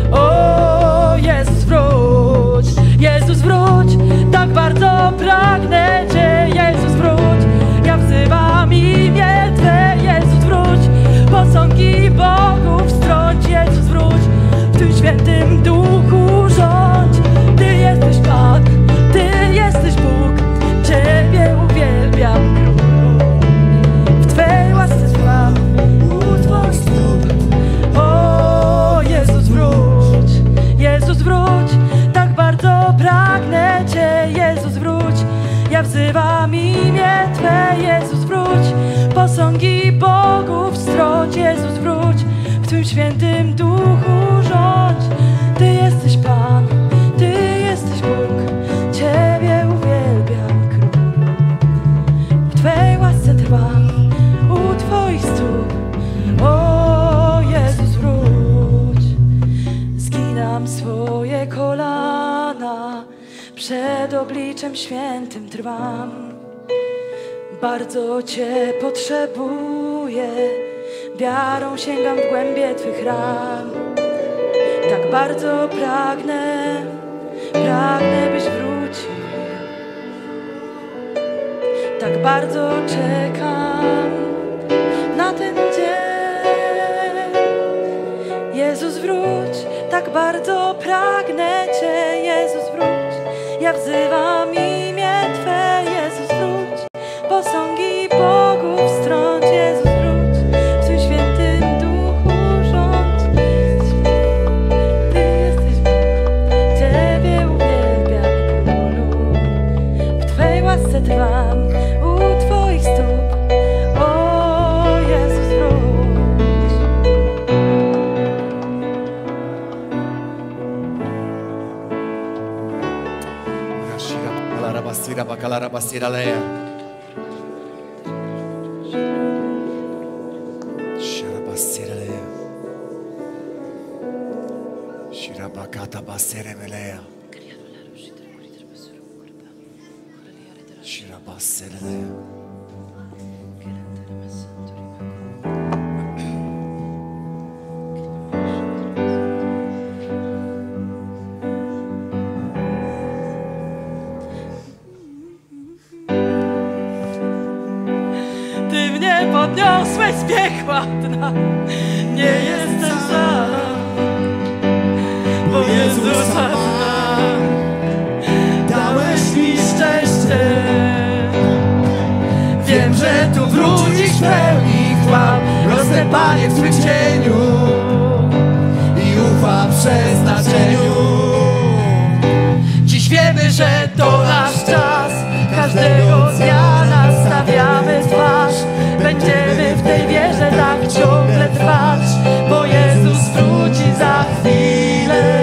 O, Jezus, wróć, Jezus, wróć, tak bardzo pragnę Cię. Jezus, wróć, ja wzywam imię Twe. Jezus, wróć, posągi bogów strąć. Jezus, wróć, w Tym świętym duchu rządź. Ty jesteś Pan, Ty jesteś Bóg, Ciebie uwielbiam, Królu. W Twej łasce trwam, u Twoich stóp. O, Jezus, wróć, Jezus, wróć, tak bardzo pragnę Cię. Jezus, wróć, ja wzywam imię Twe. Jezus, wróć, posągi bogów strąć. Jezus, wróć, w Twym świętym duchu rządź. Ty jesteś Pan, Ty jesteś Bóg, Ciebie uwielbiam, Królu. W Twej łasce trwam, u Twoich stóp. O, Jezus, wróć. Zginam swoje kolana, przed obliczem świętym trwam. Bardzo Cię potrzebuję, wiarą sięgam w głębie Twych ram. Tak bardzo pragnę, byś wrócił. Tak bardzo czekam na ten dzień. Jezus, wróć, tak bardzo pragnę Cię. Jezus, wróć, ja wzywam imię Twe. Jezus, wróć, posągi bogów strąć. Jezus, wróć, w Tym świętym duchu rządź. Ty jesteś Bóg, Ciebie uwielbiam, Królu. W Twej łasce trwam, u Twoich stóp. O, Jezus, wróć. Basira bakalara basira leya. Shira basira leya. Shira bakata basira meleya. Shira basira leya. Ty mnie podniosłeś z piekła dna, nie jestem sam, bo Jezusa znam. Dałeś mi szczęście, wiem, że tu wrócisz w pełni chwał. Rosnę, Panie, w Twym cieniu i ufam przeznaczeniu. Dziś wiemy, że to nasz czas, każdego dnia nastawiamy twarz. Będziemy w tej wierze tak ciągle trwać, bo Jezus wróci za chwilę.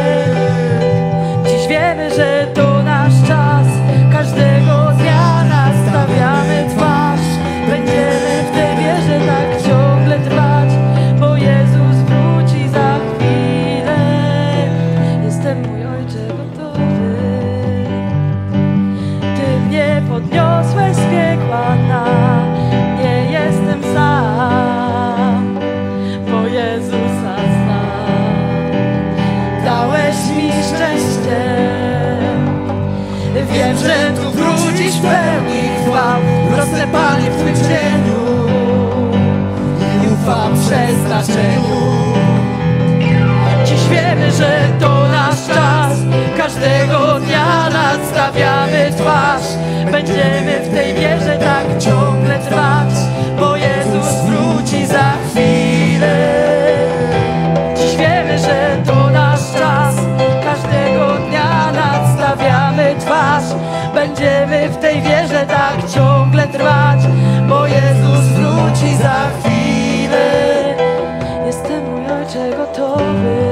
dajesz mi szczęście. Wiem, że tu wrócisz w pełni chwał, proste Panie w Twym cieniu i ufam przeznaczeniu. Dziś wiemy, że to nasz czas, każdego dnia nadstawiamy twarz. Będziemy w tej wierze tak ciągle trwać, bo Jezus wróci za chwilę. Dziś wiemy, że to nasz czas, każdego dnia nadstawiamy twarz. Będziemy w tej wierze tak ciągle trwać, bo Jezus wróci za chwilę. Jestem, mój Ojcze, gotowy.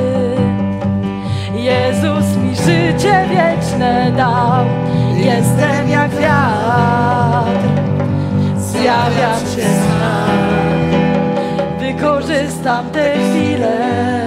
Jezus mi życie wieczne dał. Jestem jak wiatr, zjawiam się sam. Wykorzystam tę chwilę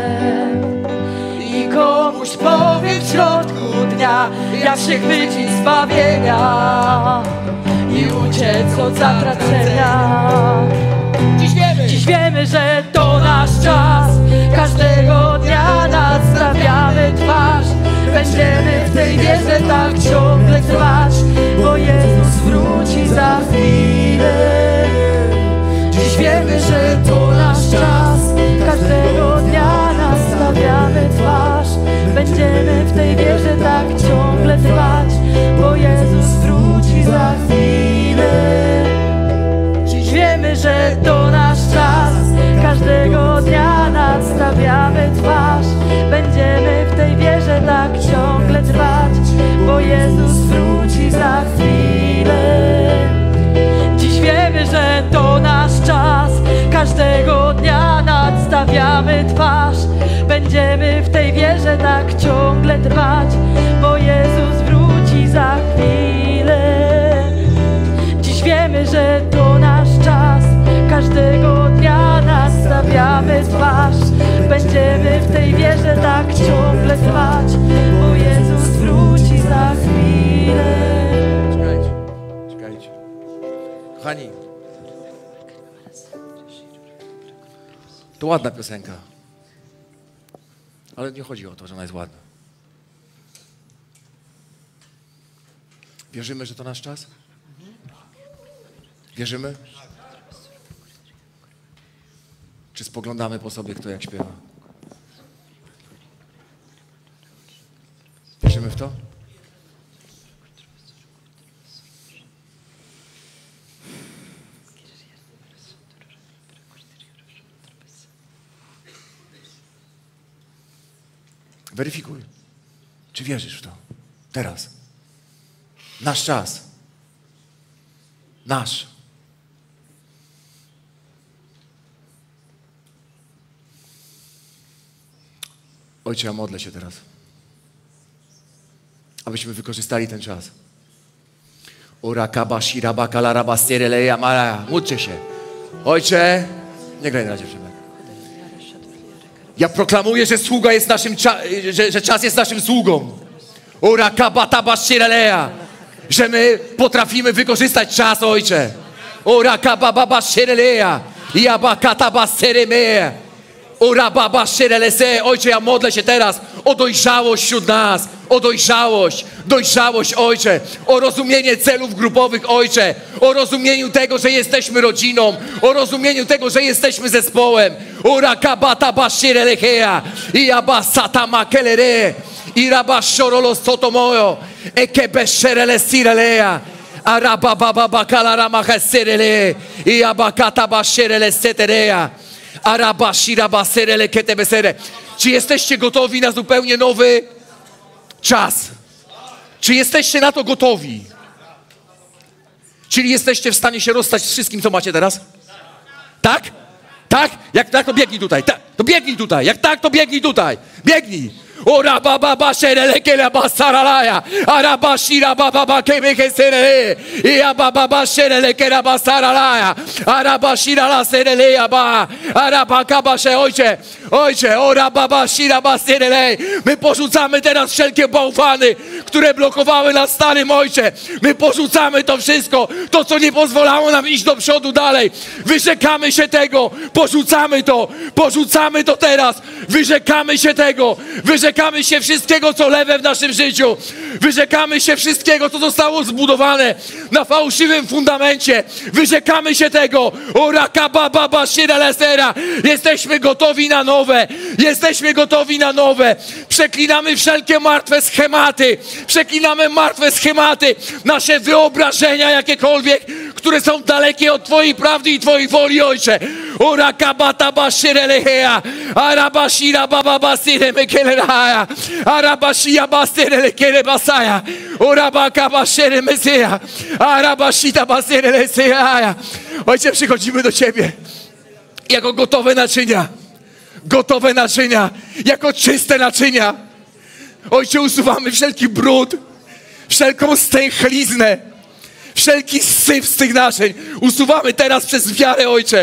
i komuś powiem w środku dnia, jak się chwycić zbawienia i uciec od zatracenia. Dziś wiemy, że to nasz czas, każdego dnia nadstawiamy twarz. Będziemy w tej wierze tak ciągle trwać, bo Jezus wróci za chwilę. Dziś wiemy, że to nasz czas, każdego dnia nadstawiamy twarz. Będziemy w tej wierze tak ciągle trwać, bo Jezus wróci za chwilę. Dziś wiemy, że to nasz czas, każdego dnia nadstawiamy twarz. Będziemy w tej wierze tak ciągle trwać, bo Jezus wróci za chwilę. Dziś wiemy, że to nasz czas, każdego dnia nadstawiamy twarz. Będziemy w tej wierze tak ciągle trwać, bo Jezus wróci za chwilę. Dziś wiemy, że to nasz czas, każdego dnia nadstawiamy twarz. Będziemy w tej wierze tak ciągle trwać, bo Jezus wróci za chwilę. Czekajcie. Kochani, to ładna piosenka, ale nie chodzi o to, że ona jest ładna. Wierzymy, że to nasz czas? Wierzymy? Czy spoglądamy po sobie, kto jak śpiewa? Wierzymy w to? Weryfikuj, czy wierzysz w to. Teraz. Nasz czas. Nasz. Ojcze, ja modlę się teraz, abyśmy wykorzystali ten czas. Módlcie się. Ojcze, nie graj na razie, Przemek. Ja proklamuję, że sługa jest naszym że czas jest naszym sługą. Że my potrafimy wykorzystać czas, Ojcze. Ojcze, ja modlę się teraz o dojrzałość wśród nas, o dojrzałość, Ojcze, o rozumienie celów grupowych, Ojcze, o rozumieniu tego, że jesteśmy rodziną, o rozumieniu tego, że jesteśmy zespołem. Czy jesteście gotowi na zupełnie nowy czas? Czy jesteście na to gotowi? Czyli jesteście w stanie się rozstać z wszystkim, co macie teraz? Tak? Tak? Jak tak, to biegnij tutaj. Tak, to biegnij tutaj. Jak tak, to biegnij tutaj. Biegnij. Ora baba bashere que la basaralaya arabashira baba que me gesere y baba bashere que la basaralaya arabashira la serelea ba arabakabashe ojcze ora baba shira baserele. My porzucamy teraz wszelkie bałwany, które blokowały nas, Starym Ojcze. My porzucamy to wszystko, to co nie pozwalało nam iść do przodu dalej. Wyrzekamy się tego, porzucamy to teraz. Wyrzekamy się tego, Wyrzekamy się wszystkiego, co lewe w naszym życiu. Wyrzekamy się wszystkiego, co zostało zbudowane na fałszywym fundamencie. Wyrzekamy się tego. O rakababa shiralesera. Jesteśmy gotowi na nowe. Jesteśmy gotowi na nowe. Przeklinamy wszelkie martwe schematy. Przeklinamy martwe schematy. Nasze wyobrażenia jakiekolwiek, które są dalekie od Twojej prawdy i Twojej woli, Ojcze. O rakabata bashirelehea. Arabashira baba basire mekeleraha. Arabashia basire kere basaya. Orabaka bashere meseya. Arabashita basire leseya. Ojcze, przychodzimy do Ciebie jako gotowe naczynia. Gotowe naczynia. Jako czyste naczynia. Ojcze, usuwamy wszelki brud, wszelką stęchliznę, wszelki syf z tych naczyń. Usuwamy teraz przez wiarę, Ojcze.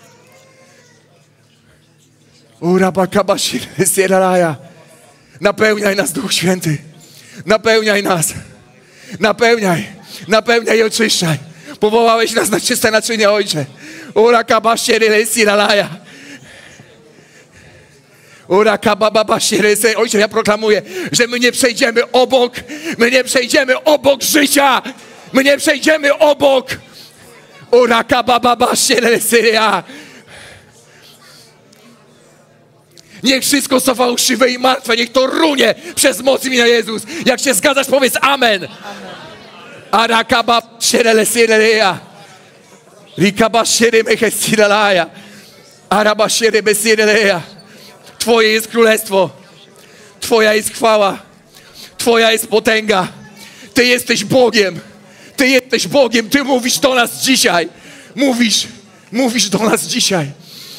Napełniaj nas, Duch Święty. Napełniaj nas. Napełniaj. Napełniaj i oczyszczaj. Powołałeś nas na czyste naczynia, Ojcze. Ojcze, ja proklamuję, że my nie przejdziemy obok życia. My nie przejdziemy obok. Niech wszystko co fałszywe i martwe, niech to runie przez moc imienia Jezus. Jak się zgadzasz, powiedz amen. Arakaba sherelesireya. Rikaba sheremechesirelaya. Araba sherebesireya. Twoje jest królestwo. Twoja jest chwała. Twoja jest potęga. Ty jesteś Bogiem. Ty jesteś Bogiem. Ty mówisz do nas dzisiaj. Mówisz do nas dzisiaj.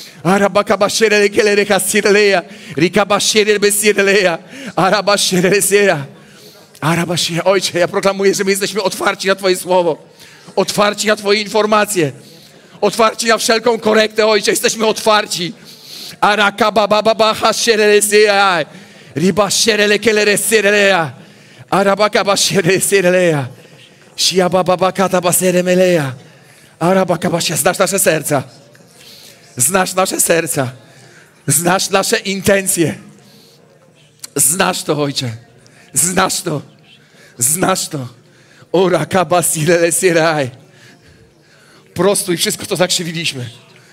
Ojcze, ja proklamuję, że my jesteśmy otwarci na Twoje słowo. Otwarci na Twoje informacje. Otwarci na wszelką korektę, Ojcze. Jesteśmy otwarci. Znasz nasze serca. Znasz nasze serca. Znasz nasze intencje. Znasz to, Ojcze. Znasz to. Znasz to. Prostuj wszystko, co zakrzywiliśmy.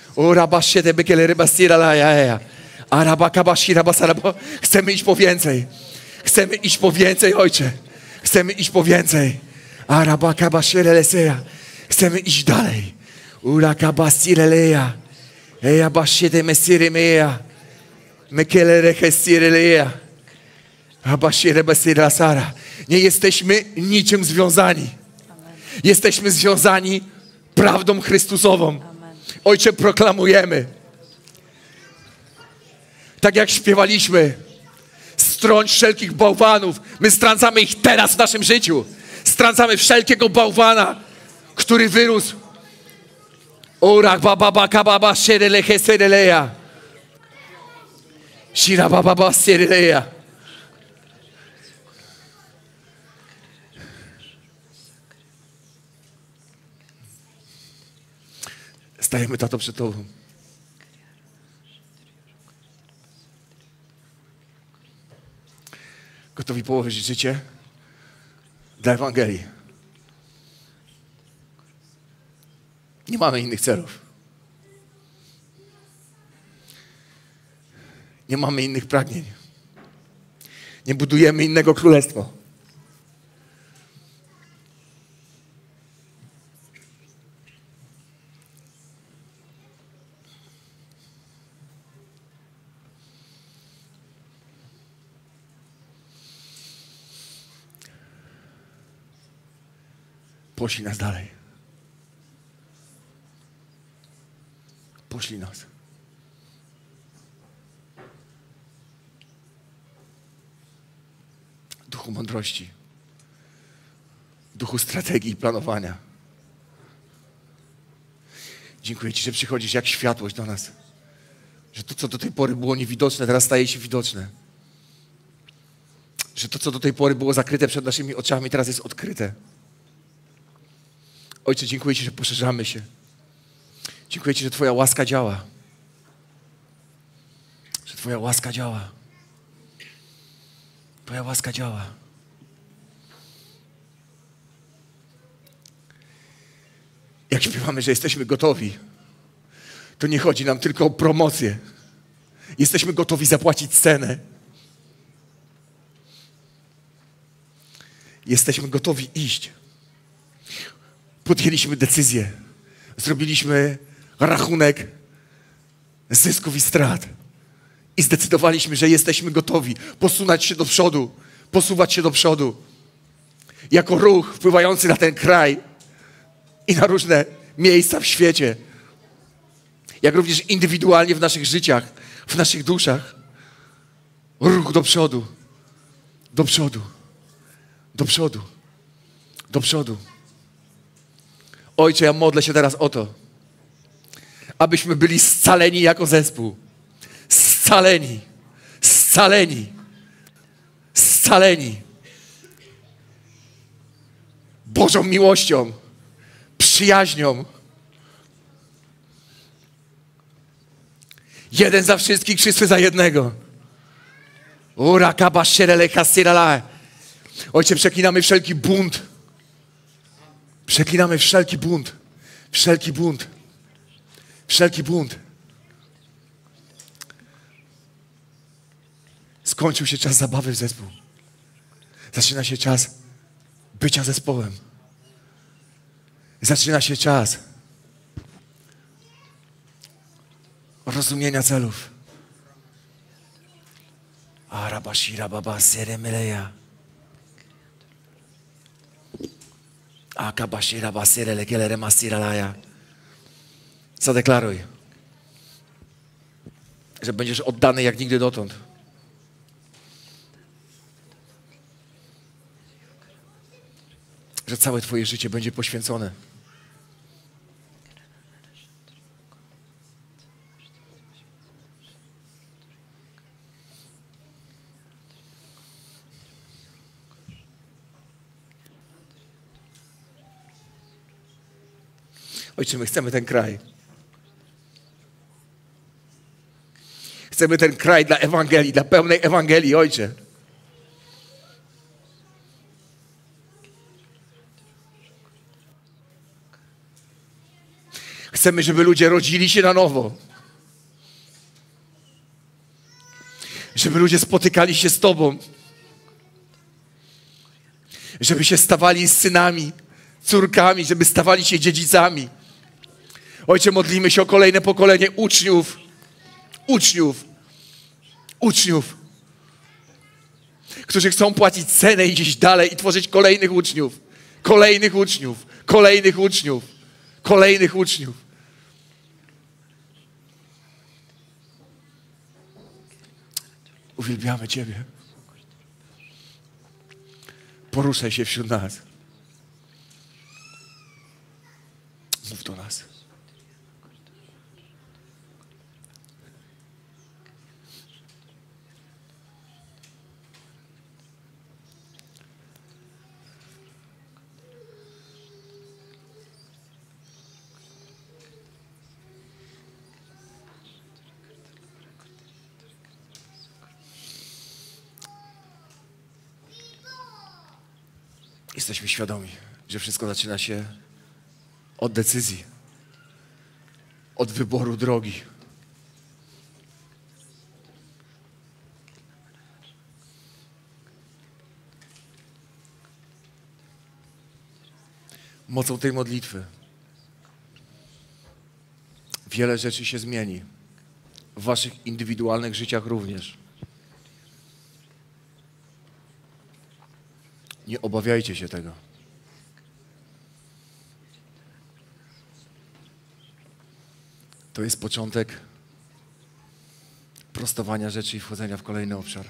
Chcemy iść po więcej. Chcemy iść po więcej, Ojcze. Chcemy iść po więcej. Chcemy iść dalej. Nie jesteśmy niczym związani. Jesteśmy związani prawdą Chrystusową. Ojcze, proklamujemy. Tak jak śpiewaliśmy. Strąć wszelkich bałwanów. My strącamy ich teraz w naszym życiu. Strącamy wszelkiego bałwana, który wyrósł. Ora baba kababa sherelehe sereleya. Shira baba sereleya. Stajemy, Tato, przed Tobą. Gotowi położyć życie dla Ewangelii. Nie mamy innych celów. Nie mamy innych pragnień. Nie budujemy innego królestwa. Poślij nas dalej. Poślij nas. Duchu mądrości. Duchu strategii i planowania. Dziękuję Ci, że przychodzisz jak światłość do nas. Że to, co do tej pory było niewidoczne, teraz staje się widoczne. Że to, co do tej pory było zakryte przed naszymi oczami, teraz jest odkryte. Ojcze, dziękuję Ci, że poszerzamy się. Dziękuję Ci, że Twoja łaska działa. Że Twoja łaska działa. Twoja łaska działa. Jak śpiewamy, że jesteśmy gotowi, to nie chodzi nam tylko o promocję. Jesteśmy gotowi zapłacić cenę. Jesteśmy gotowi iść. Podjęliśmy decyzję. Zrobiliśmy rachunek zysków i strat. I zdecydowaliśmy, że jesteśmy gotowi posuwać się do przodu. Jako ruch wpływający na ten kraj i na różne miejsca w świecie. Jak również indywidualnie w naszych życiach, w naszych duszach. Ruch do przodu. Do przodu. Do przodu. Do przodu. Ojcze, ja modlę się teraz o to, abyśmy byli scaleni jako zespół. Scaleni. Scaleni. Scaleni. Bożą miłością, przyjaźnią. Jeden za wszystkich, wszyscy za jednego. Ojcze, przeklinamy wszelki bunt. Przeklinamy wszelki bunt. Wszelki bunt. Wszelki bunt. Skończył się czas zabawy w zespół. Zaczyna się czas bycia zespołem. Zaczyna się czas rozumienia celów. Arabashira baba seremeleja. Akabashira basere lekelere masiralaja. Zadeklaruj, że będziesz oddany jak nigdy dotąd. Że całe twoje życie będzie poświęcone. Ojcze, my chcemy ten kraj. Chcemy ten kraj dla Ewangelii, dla pełnej Ewangelii, Ojcze. Chcemy, żeby ludzie rodzili się na nowo. Żeby ludzie spotykali się z Tobą. Żeby się stawali synami, córkami, żeby stawali się dziedzicami. Ojcze, modlimy się o kolejne pokolenie uczniów. Uczniów. Którzy chcą płacić cenę i iść dalej i tworzyć kolejnych uczniów. Kolejnych uczniów. Kolejnych uczniów. Kolejnych uczniów. Uwielbiamy Ciebie. Poruszaj się wśród nas. Mów do nas. Jesteśmy świadomi, że wszystko zaczyna się od decyzji, od wyboru drogi. Mocą tej modlitwy wiele rzeczy się zmieni. W waszych indywidualnych życiach również. Nie obawiajcie się tego. To jest początek prostowania rzeczy i wchodzenia w kolejny obszar.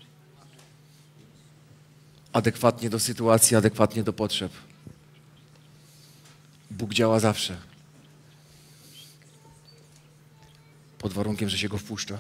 Adekwatnie do sytuacji, adekwatnie do potrzeb. Bóg działa zawsze. Pod warunkiem, że się Go wpuszcza.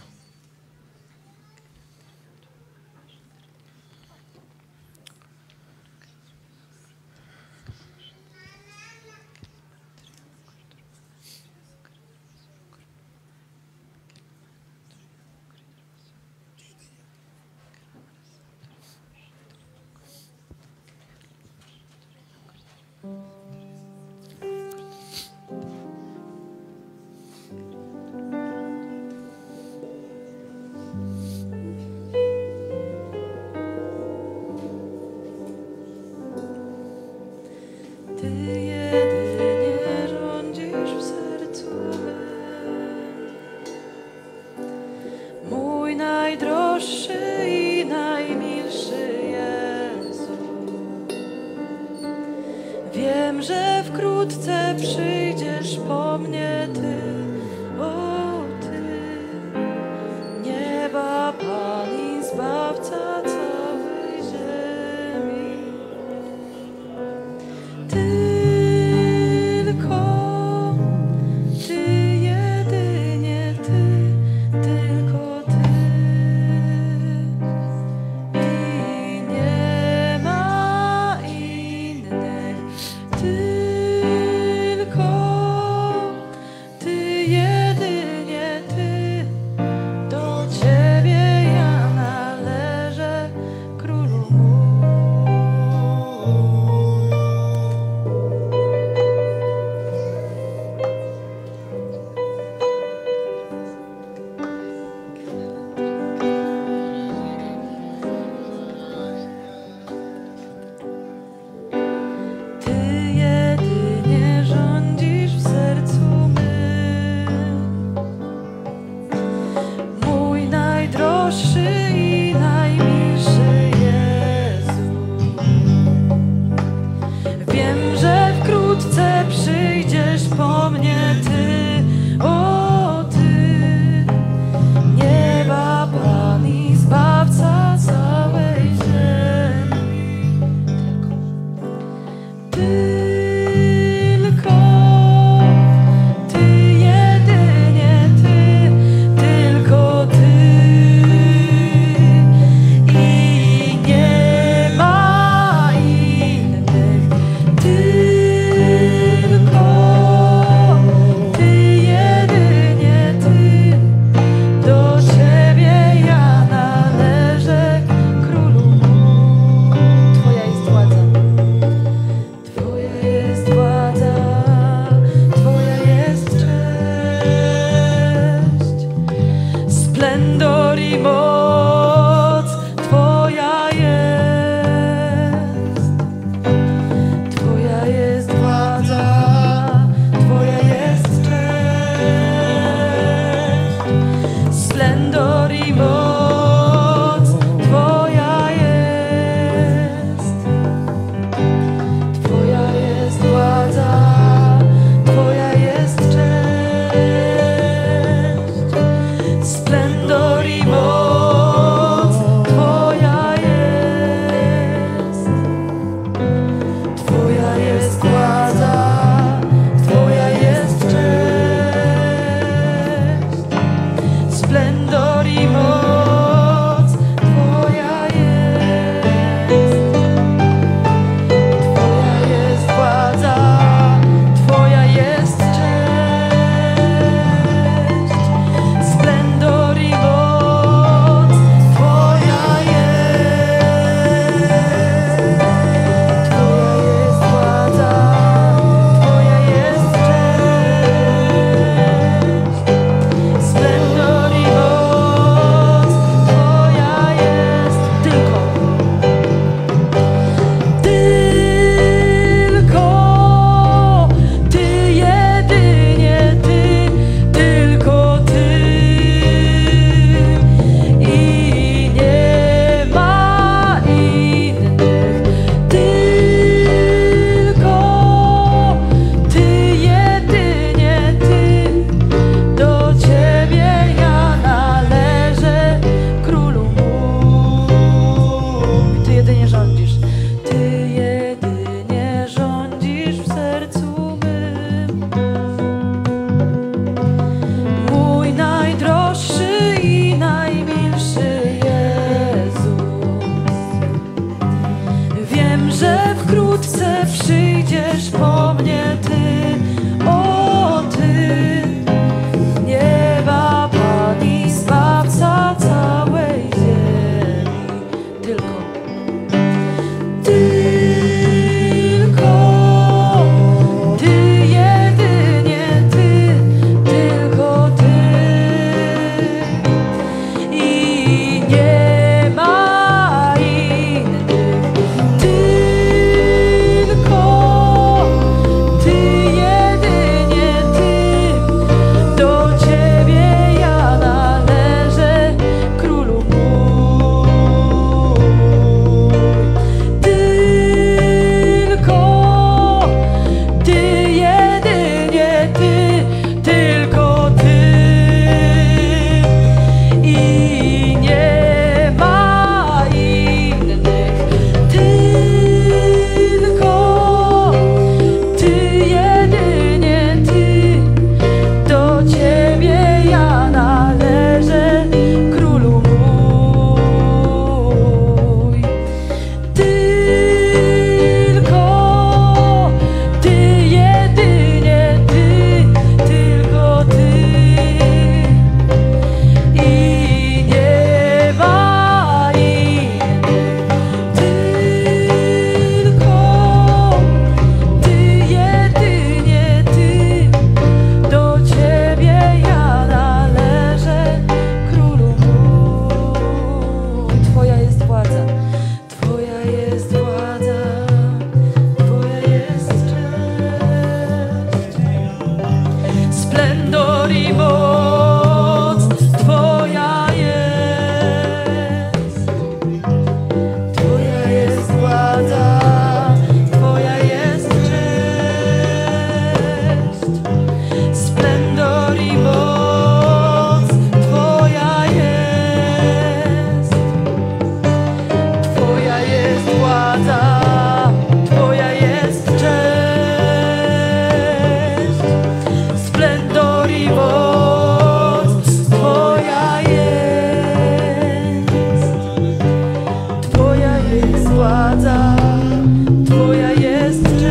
władza, Twoja jest cześć,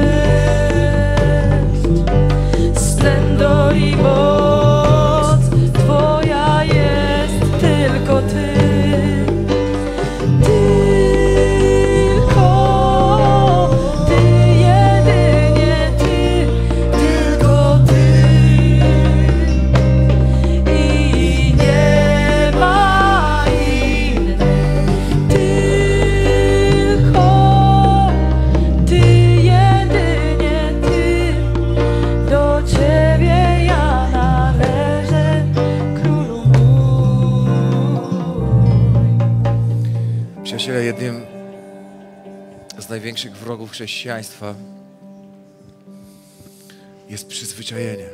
splendor i moc, Twoja jest tylko Ty. Przyjaciele, jednym z największych wrogów chrześcijaństwa jest przyzwyczajenie.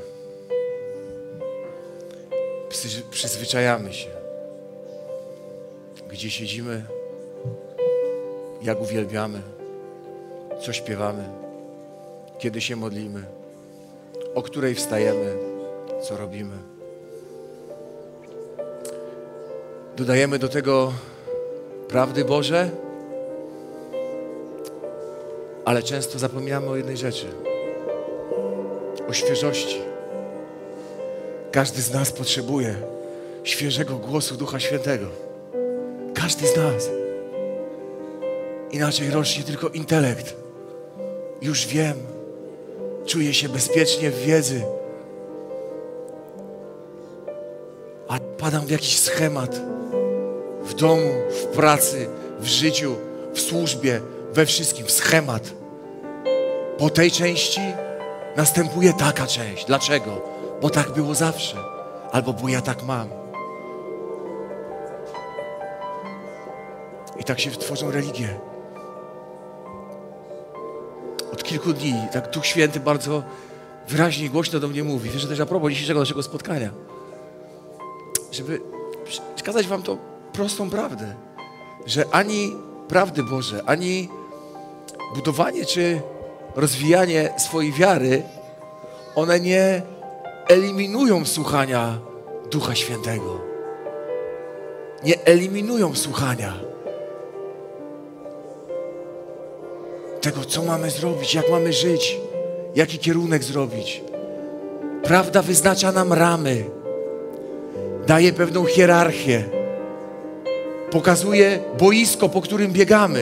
Przyzwyczajamy się. Gdzie siedzimy, jak uwielbiamy, co śpiewamy, kiedy się modlimy, o której wstajemy, co robimy. Dodajemy do tego prawdy Boże, ale często zapominamy o jednej rzeczy. O świeżości. Każdy z nas potrzebuje świeżego głosu Ducha Świętego. Każdy z nas. Inaczej rośnie tylko intelekt. Już wiem. Czuję się bezpiecznie w wiedzy. A padam w jakiś schemat. W domu, w pracy, w życiu, w służbie, we wszystkim, w schemat. Po tej części następuje taka część. Dlaczego? Bo tak było zawsze. Albo bo ja tak mam. I tak się tworzą religie. Od kilku dni tak Duch Święty bardzo wyraźnie i głośno do mnie mówi. Wiesz, że też a propos dzisiejszego naszego spotkania. Żeby przekazać wam to prostą prawdę, że ani prawdy Boże, ani budowanie czy rozwijanie swojej wiary, one nie eliminują słuchania Ducha Świętego. Nie eliminują słuchania tego, co mamy zrobić, jak mamy żyć, jaki kierunek zrobić. Prawda wyznacza nam ramy, daje pewną hierarchię, pokazuje boisko, po którym biegamy,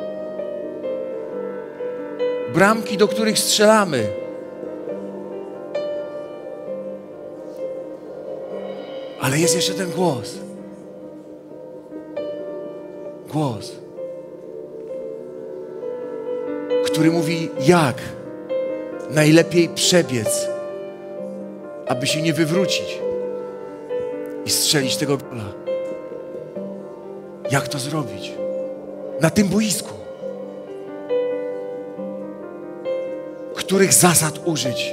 bramki, do których strzelamy. Ale jest jeszcze ten głos. Głos, który mówi, jak najlepiej przebiec, aby się nie wywrócić i strzelić tego gola. Jak to zrobić? Na tym boisku. Których zasad użyć?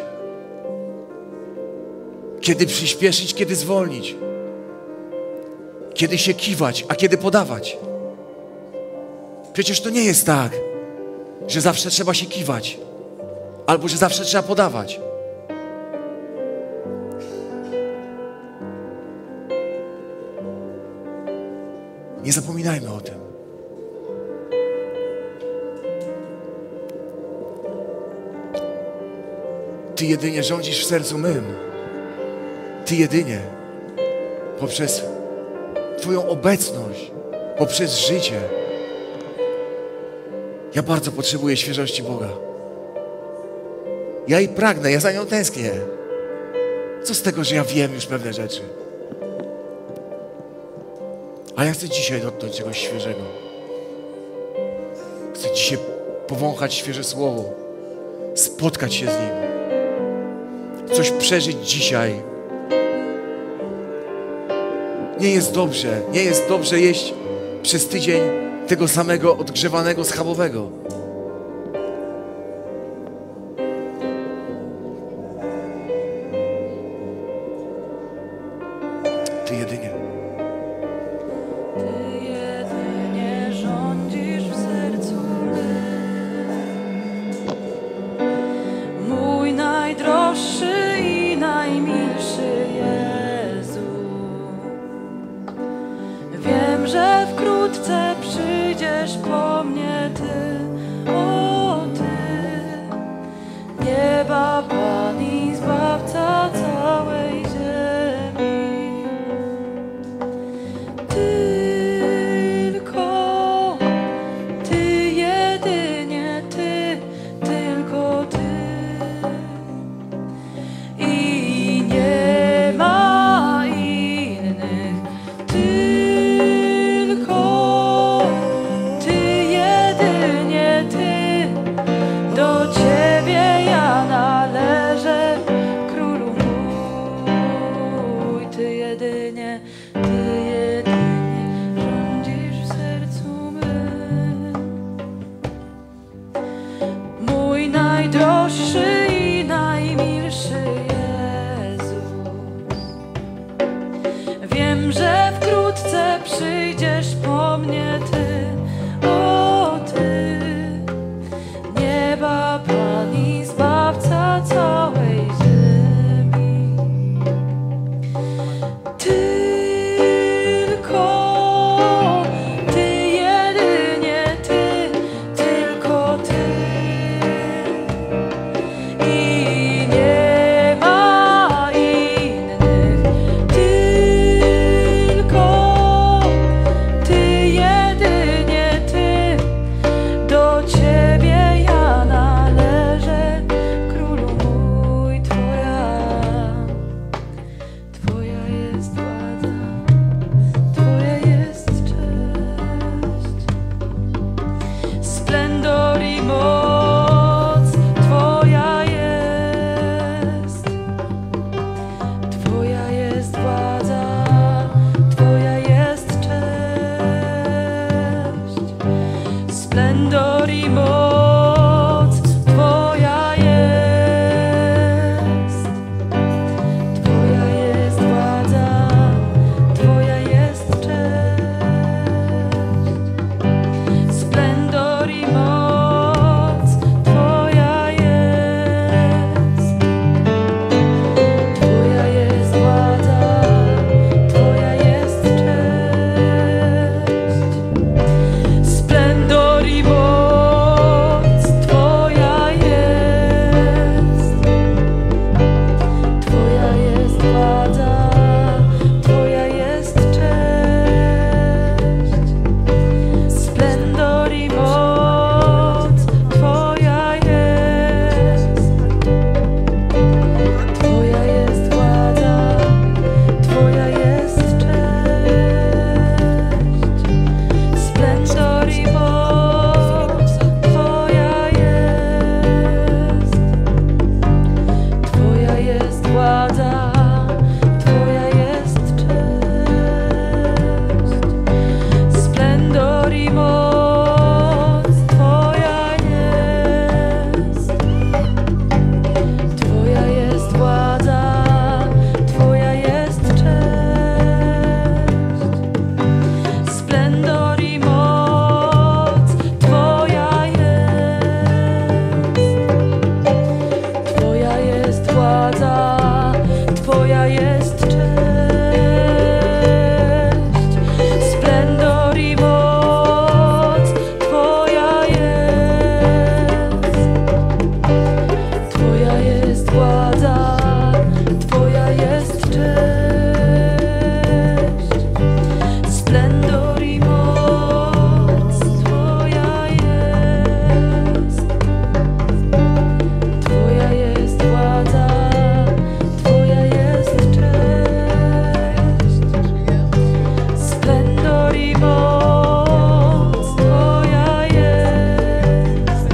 Kiedy przyspieszyć, kiedy zwolnić? Kiedy się kiwać, a kiedy podawać? Przecież to nie jest tak, że zawsze trzeba się kiwać, albo że zawsze trzeba podawać. Nie zapominajmy o tym. Ty jedynie rządzisz w sercu mym. Ty jedynie poprzez Twoją obecność, poprzez życie. Ja bardzo potrzebuję świeżości Boga. Ja jej pragnę, ja za nią tęsknię. Co z tego, że ja wiem już pewne rzeczy? A ja chcę dzisiaj dotknąć czegoś świeżego. Chcę dzisiaj powąchać świeże słowo, spotkać się z nim, coś przeżyć dzisiaj. Nie jest dobrze jeść przez tydzień tego samego odgrzewanego schabowego. Ty jedynie. Ty jedynie rządzisz w sercu mym. Mój najdroższy i najmilszy Jezu. Wiem, że wkrótce przyjdziesz po mnie Ty. Splendor i moc Twoja jest. Twoja jest władza, Twoja jest cześć. Splendor i moc Twoja jest. Twoja jest władza, Twoja jest cześć. Splendor i moc Twoja jest. Twoja jest władza, Twoja jest cześć. Splendor i moc Twoja jest. Twoja jest władza, Twoja jest cześć. Splendor i moc Twoja jest. Twoja jest władza, Twoja jest cześć. Splendor i moc Twoja jest. Twoja jest władza, Twoja jest cześć. Splendor i moc Twoja jest. Twoja jest władza, Twoja jest cześć. Splendor i moc Twoja jest. Twoja jest władza, Twoja jest cześć. Splendor i moc Twoja jest. Twoja jest władza, Twoja jest cześć. Splendor i moc Twoja jest.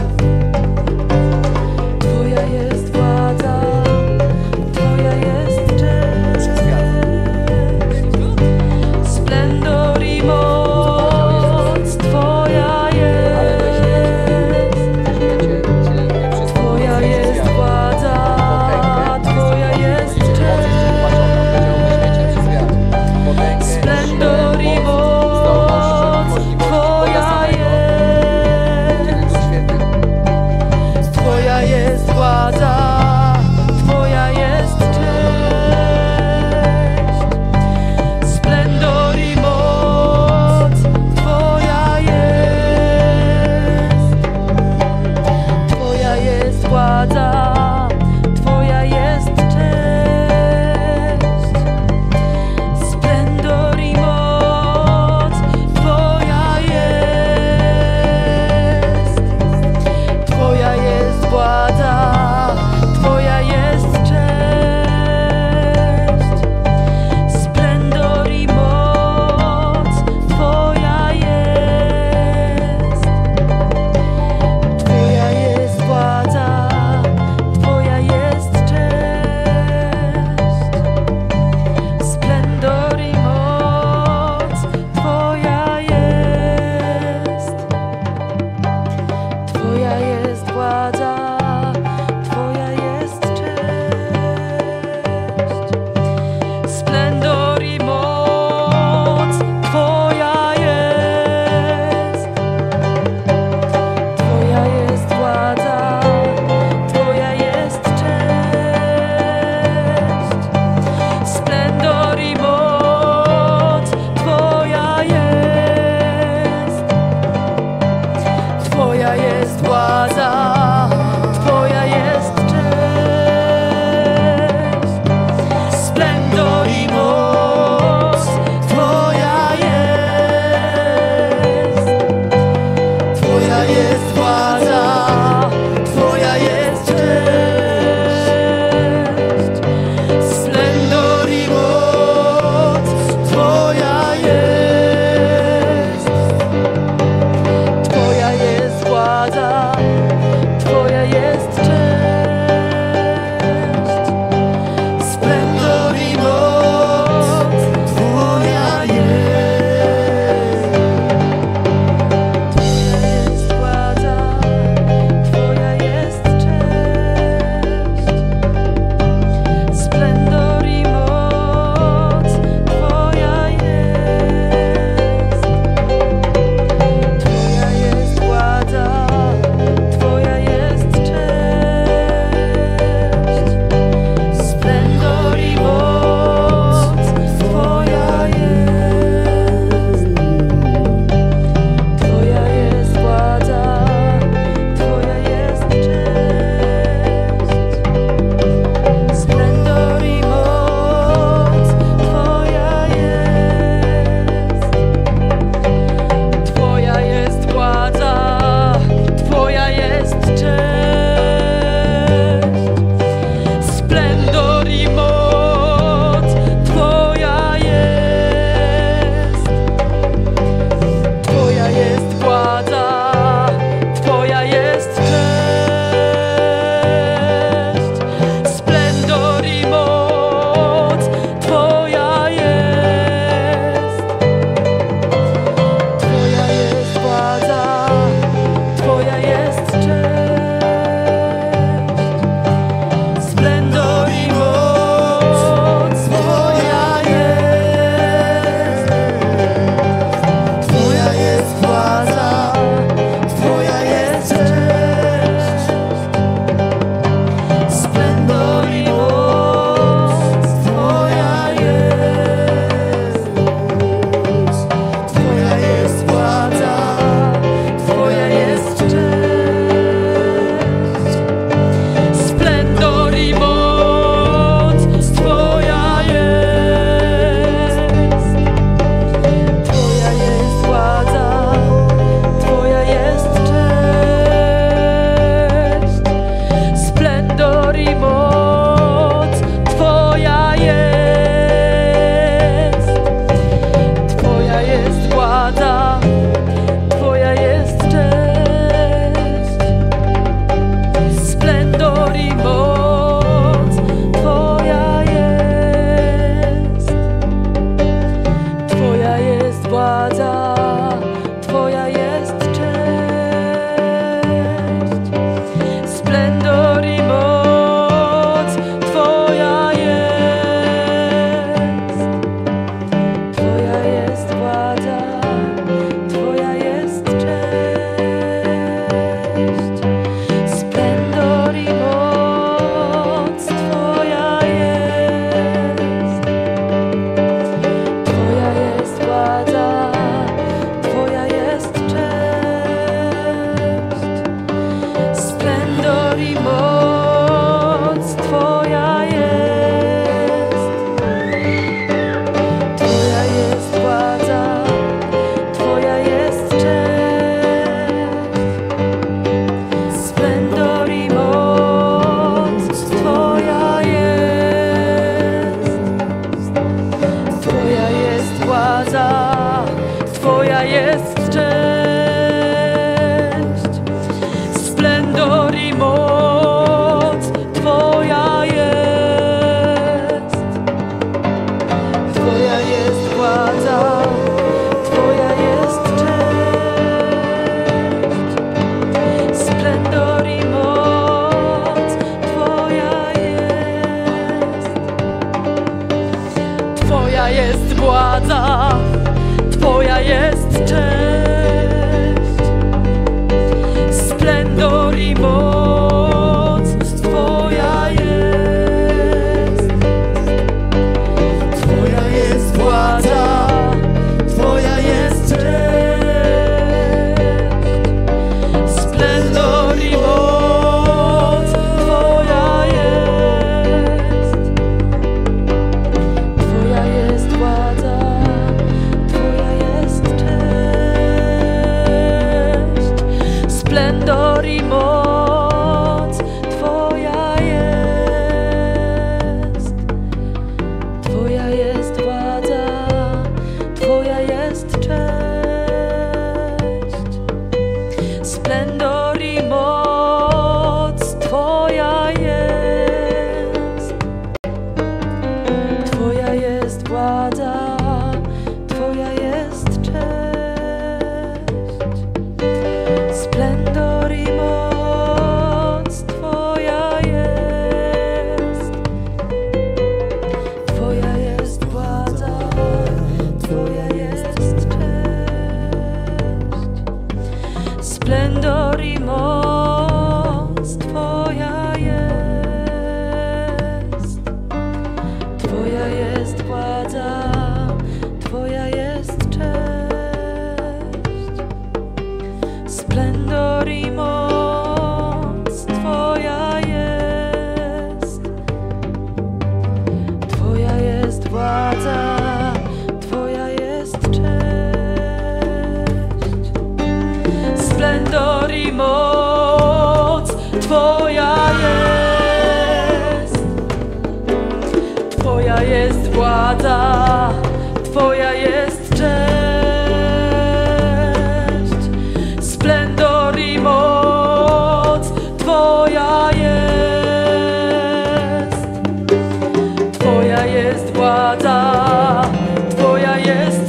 Twoja jest władza, Twoja jest cześć. Splendor i moc Twoja jest. Twoja jest władza, Twoja jest cześć. Splendor i moc Twoja jest. Twoja jest władza, Twoja jest cześć. Splendor i moc Twoja jest. Twoja jest władza, Twoja jest cześć. Splendor i moc Twoja jest. Twoja jest władza, Twoja jest cześć. Splendor i moc Twoja jest. Twoja jest władza, Twoja jest cześć. Splendor i moc Twoja jest. Twoja jest władza, Twoja jest cześć. Splendor i moc Twoja jest. Twoja jest władza, Twoja jest cześć. Splendor i moc Twoja jest. Twoja jest władza, Twoja jest cześć. Splendor i moc Twoja jest. Twoja jest władza, Twoja jest cześć. Splendor i moc Twoja jest. Twoja jest władza, Splendor i moc Twoja jest. Twoja jest władza, Twoja jest cześć. Splendor i moc Twoja jest. Twoja jest władza, Twoja jest cześć. Splendor i moc Twoja jest. Twoja jest władza, Twoja jest cześć. Splendor i moc Twoja jest. Twoja jest władza, Twoja jest cześć. Splendor i moc Twoja jest. Twoja jest władza, Twoja jest cześć. Splendor i moc Twoja jest. Twoja jest władza, Twoja jest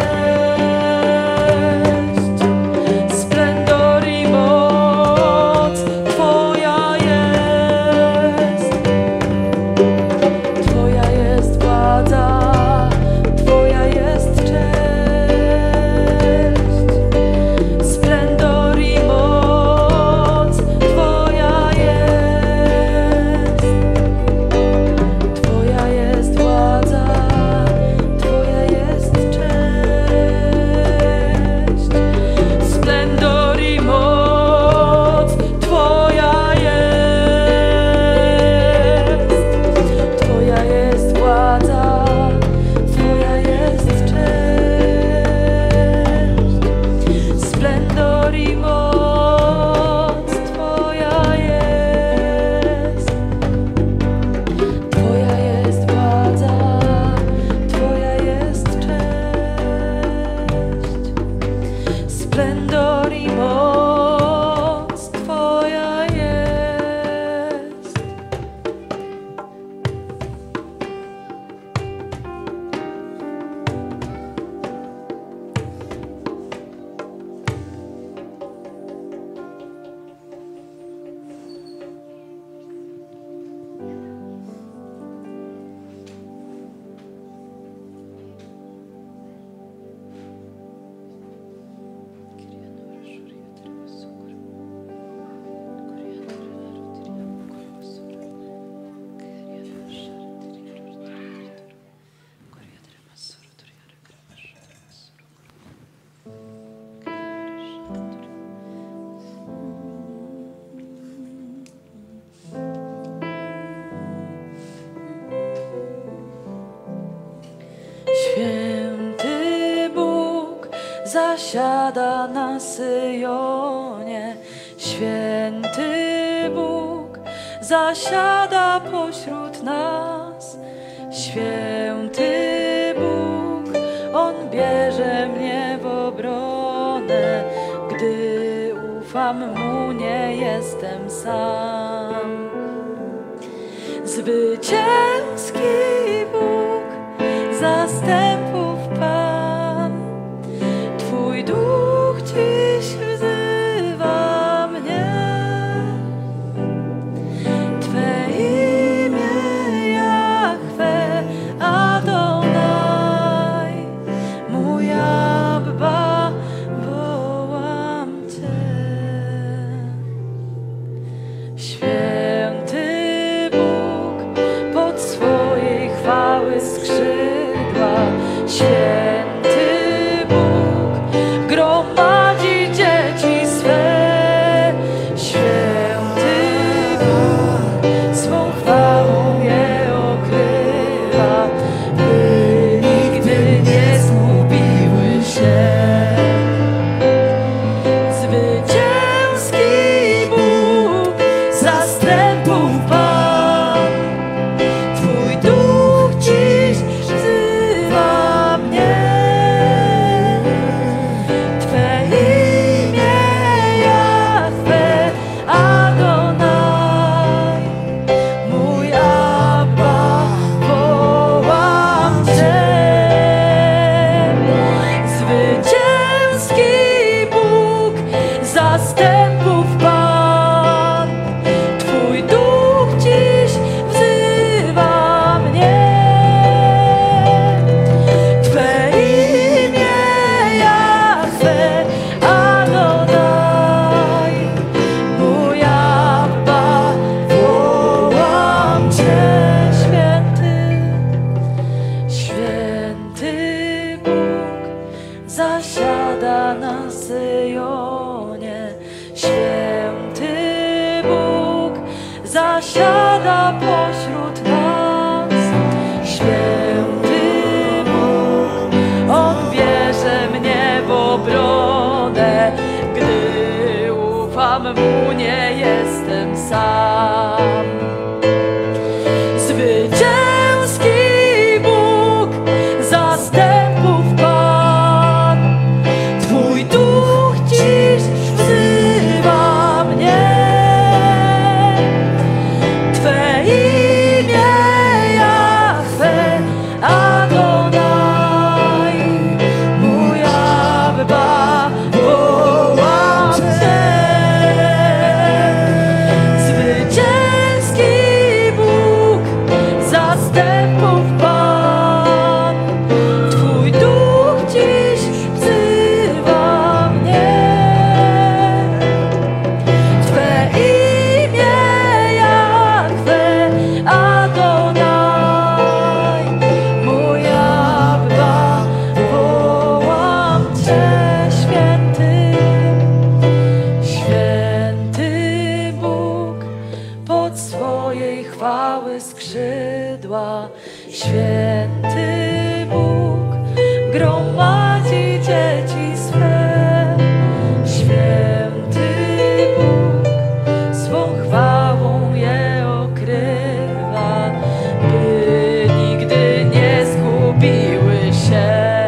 cześć. Splendor i moc Twoja jest. Twoja jest władza, Twoja jest cześć. Splendor i moc Twoja jest. Twoja jest władza, Twoja jest cześć. Splendor i moc Twoja jest. Twoja jest władza, Twoja jest cześć. Splendor i moc Twoja jest. Twoja jest władza, Twoja jest cześć. Splendor i moc Twoja jest. Święty Bóg zasiada na Syjonie. Święty Bóg zasiada pośród nas. Święty Bóg, On bierze mnie w obronę. Gdy ufam Mu, nie jestem sam. Zwycięski Bóg, zastępów Pan, Twój duch dziś wzywa mnie. Twe imię Jahwe Adonai, mój Abba, wołam Cię. Święty Bóg, pod swojej chwały skrzydła Święty Bóg zasiada pośród nas. Święty Bóg, On bierze mnie w obronę, gdy ufam Mu, nie jestem sam. Zwycięski Bóg, zastępów Pan, Twój duch dziś wzywa mnie. Twe imię Jahwe Adonai, mój Abba, wołam Cię. Zwycięski Bóg, zastępów Pan, Twój duch dziś wzywa mnie. Twe imię Jahwe Adonai, mój Abba, wołam Cię. Święty Bóg, pod swojej chwały skrzydła. Święty Bóg gromadzi dzieci swe. Święty Bóg swą chwałą je okrywa, by nigdy nie zgubiły się.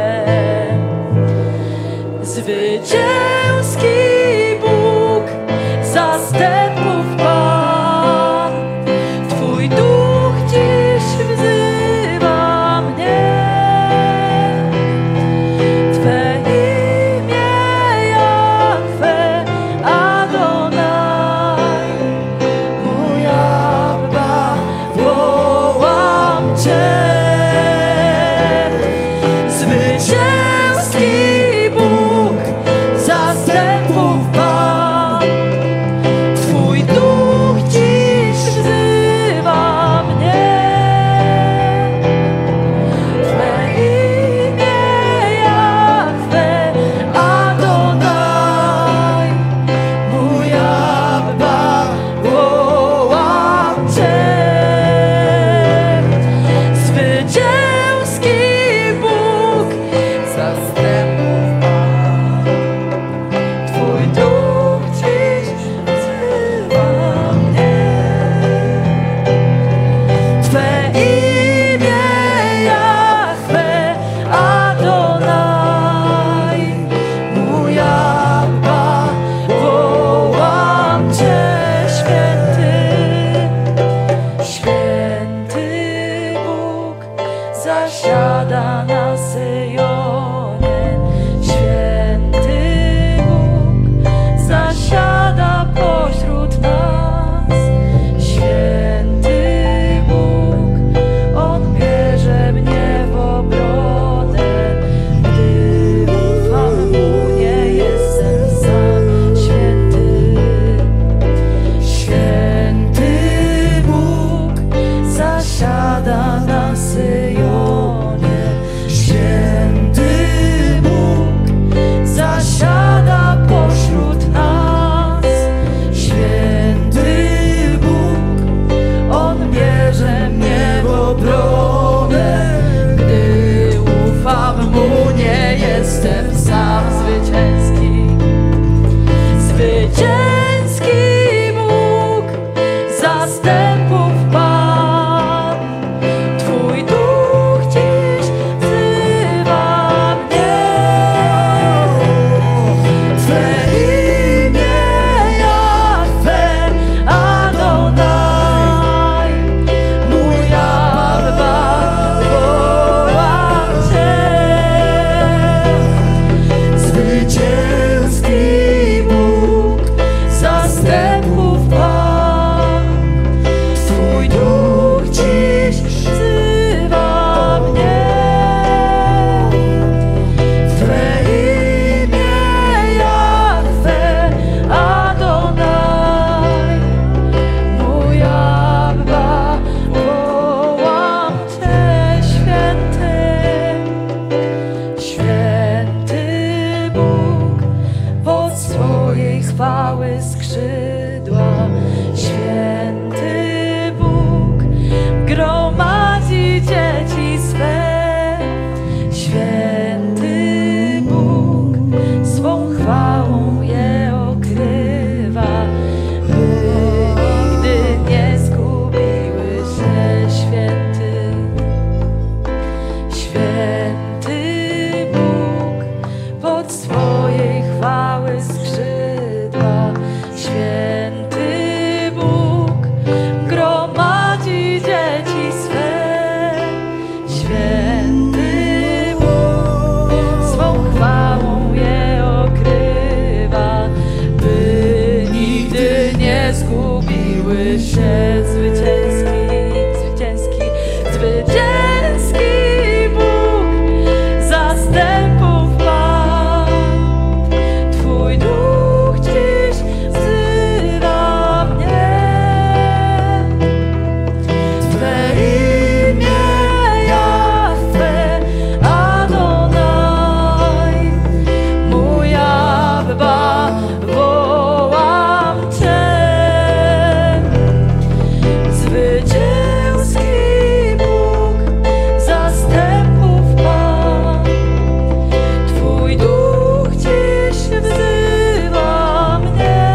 Zwycięski Bóg, zastępów Pan, Twój duch dziś wzywa mnie. Twe imię Jahwe Adonai, mój Abba, wołam Cię. Zwycięski Bóg, zastępów Pan, Twój chwały skrzydła. Święty Bóg gromadzi dzieci swe. Święty Bóg swą chwałą je okrywa, by nigdy nie zgubiły się. Święty Bóg pod swojej chwały skrzydła. Święty Bóg gromadzi dzieci swe. Święty Bóg swą chwałą je okrywa, by nigdy nie zgubiły się. Zwycięski Bóg zastępów Pan. Twój duch dziś wzywa mnie. Twe imię Jahwe Adonai, mój Abba, wołam Cię. Zwycięski Bóg zastępów Pan. Twój duch dziś wzywa mnie.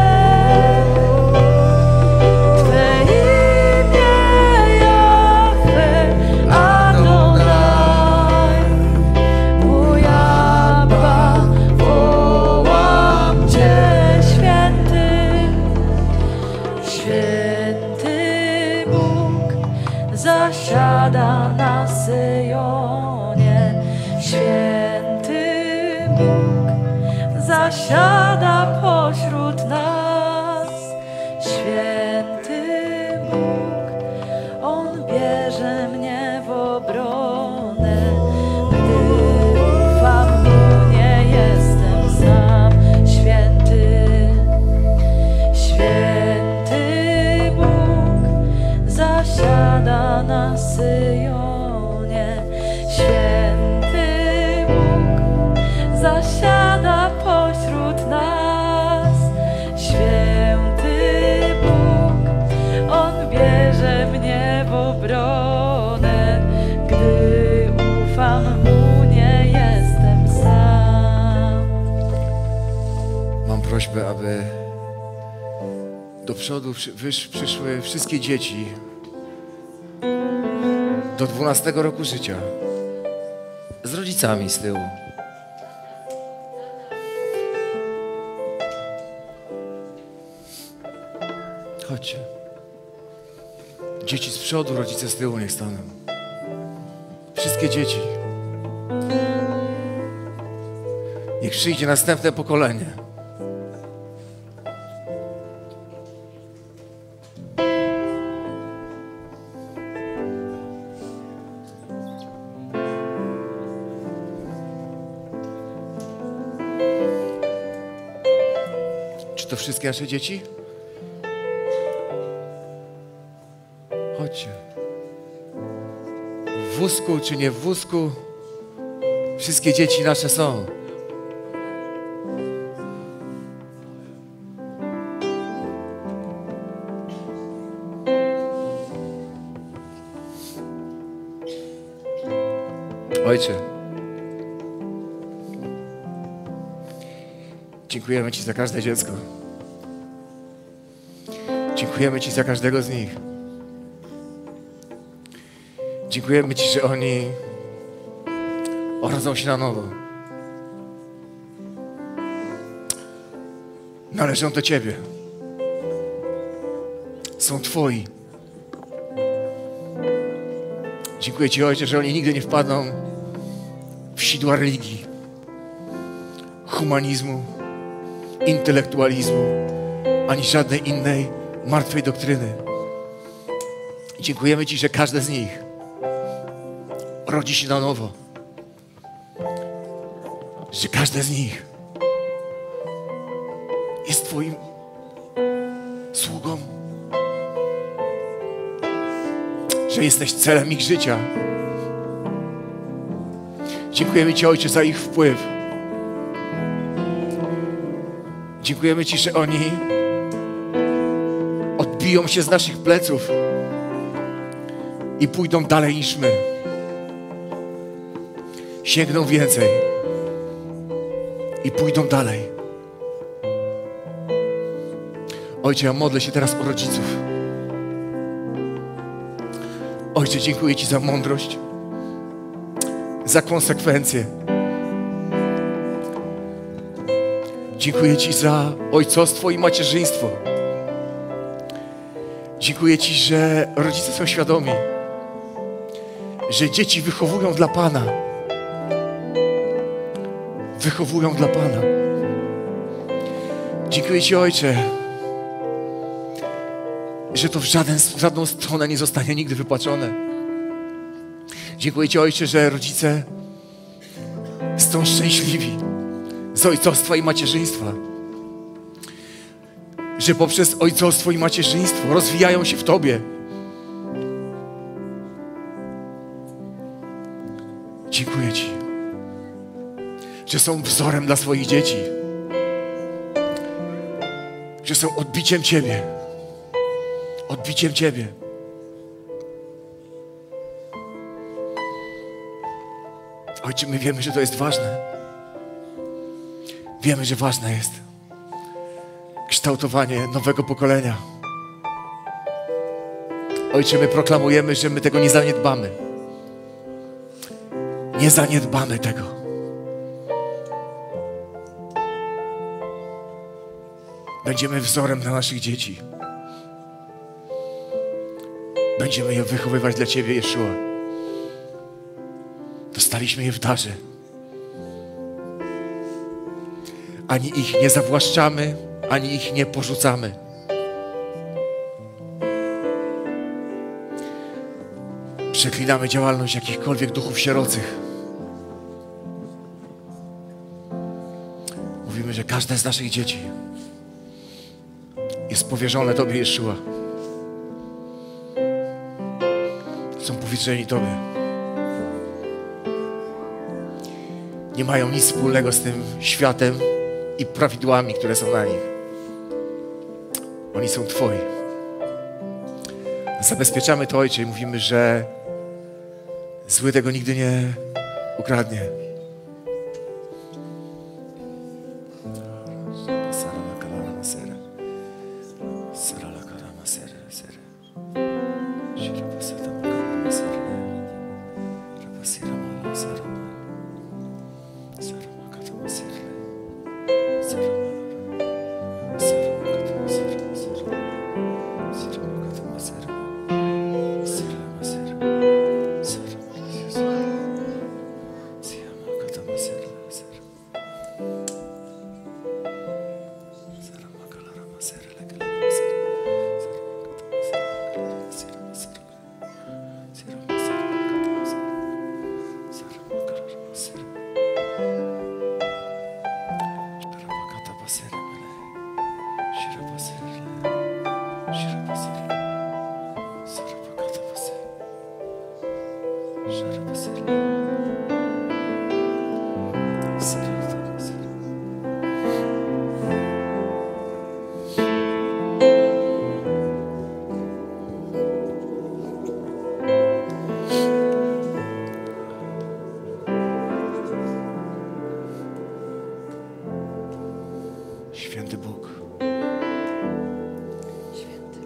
Twe imię Jahwe Adonai, mój Abba, wołam Cię. Święty Bóg zasiada na Syjonie. Święty Bóg zasiada pośród nas. Święty Bóg, On bierze mnie w obronę, gdy ufam Mu, nie jestem sam. Święty Bóg zasiada na Syjonie. Święty Bóg zasiada pośród nas. Święty Bóg, On bierze mnie w obronę, gdy ufam Mu, nie jestem sam. Mam prośbę, aby do przodu przyszły wszystkie dzieci do 12 roku życia z rodzicami z tyłu. Chodźcie. Dzieci z przodu, rodzice z tyłu niech staną. Wszystkie dzieci. Niech przyjdzie następne pokolenie. Czy to wszystkie nasze dzieci? Chodźcie. W wózku czy nie w wózku, wszystkie dzieci nasze są. Ojcze, dziękujemy Ci za każde dziecko. Dziękujemy Ci za każdego z nich. Dziękujemy Ci, że oni urodzą się na nowo. Należą do Ciebie. Są Twoi. Dziękuję Ci, Ojcze, że oni nigdy nie wpadną w sidła religii, humanizmu, intelektualizmu, ani żadnej innej martwej doktryny. Dziękujemy Ci, że każde z nich rodzi się na nowo. Że każde z nich jest Twoim sługą. Że jesteś celem ich życia. Dziękujemy Ci, Ojcze, za ich wpływ. Dziękujemy Ci, że oni odbiją się z naszych pleców i pójdą dalej niż my. Sięgną więcej i pójdą dalej. Ojcze, ja modlę się teraz o rodziców. Ojcze, dziękuję Ci za mądrość, za konsekwencje. Dziękuję Ci za ojcostwo i macierzyństwo. Dziękuję Ci, że rodzice są świadomi, że dzieci wychowują dla Pana. Wychowują dla Pana. Dziękuję Ci, Ojcze, że to w żadną stronę nie zostanie nigdy wypłaczone. Dziękuję Ci, Ojcze, że rodzice są szczęśliwi z ojcostwa i macierzyństwa. Że poprzez ojcostwo i macierzyństwo rozwijają się w Tobie. Dziękuję Ci, że są wzorem dla swoich dzieci. Że są odbiciem Ciebie. Odbiciem Ciebie. Ojcze, my wiemy, że to jest ważne. Wiemy, że ważne jest kształtowanie nowego pokolenia. Ojcze, my proklamujemy, że my tego nie zaniedbamy. Nie zaniedbamy tego. Będziemy wzorem dla naszych dzieci. Będziemy je wychowywać dla Ciebie, Jeszua. Dostaliśmy je w darze. Ani ich nie zawłaszczamy, ani ich nie porzucamy. Przeklinamy działalność jakichkolwiek duchów sierocych. Mówimy, że każde z naszych dzieci jest powierzone Tobie, Jeszua. Są powierzeni Tobie. Nie mają nic wspólnego z tym światem i prawidłami, które są na nich. Oni są Twoi. Zabezpieczamy to, Ojcze, i mówimy, że zły tego nigdy nie ukradnie. Święty Bóg. Święty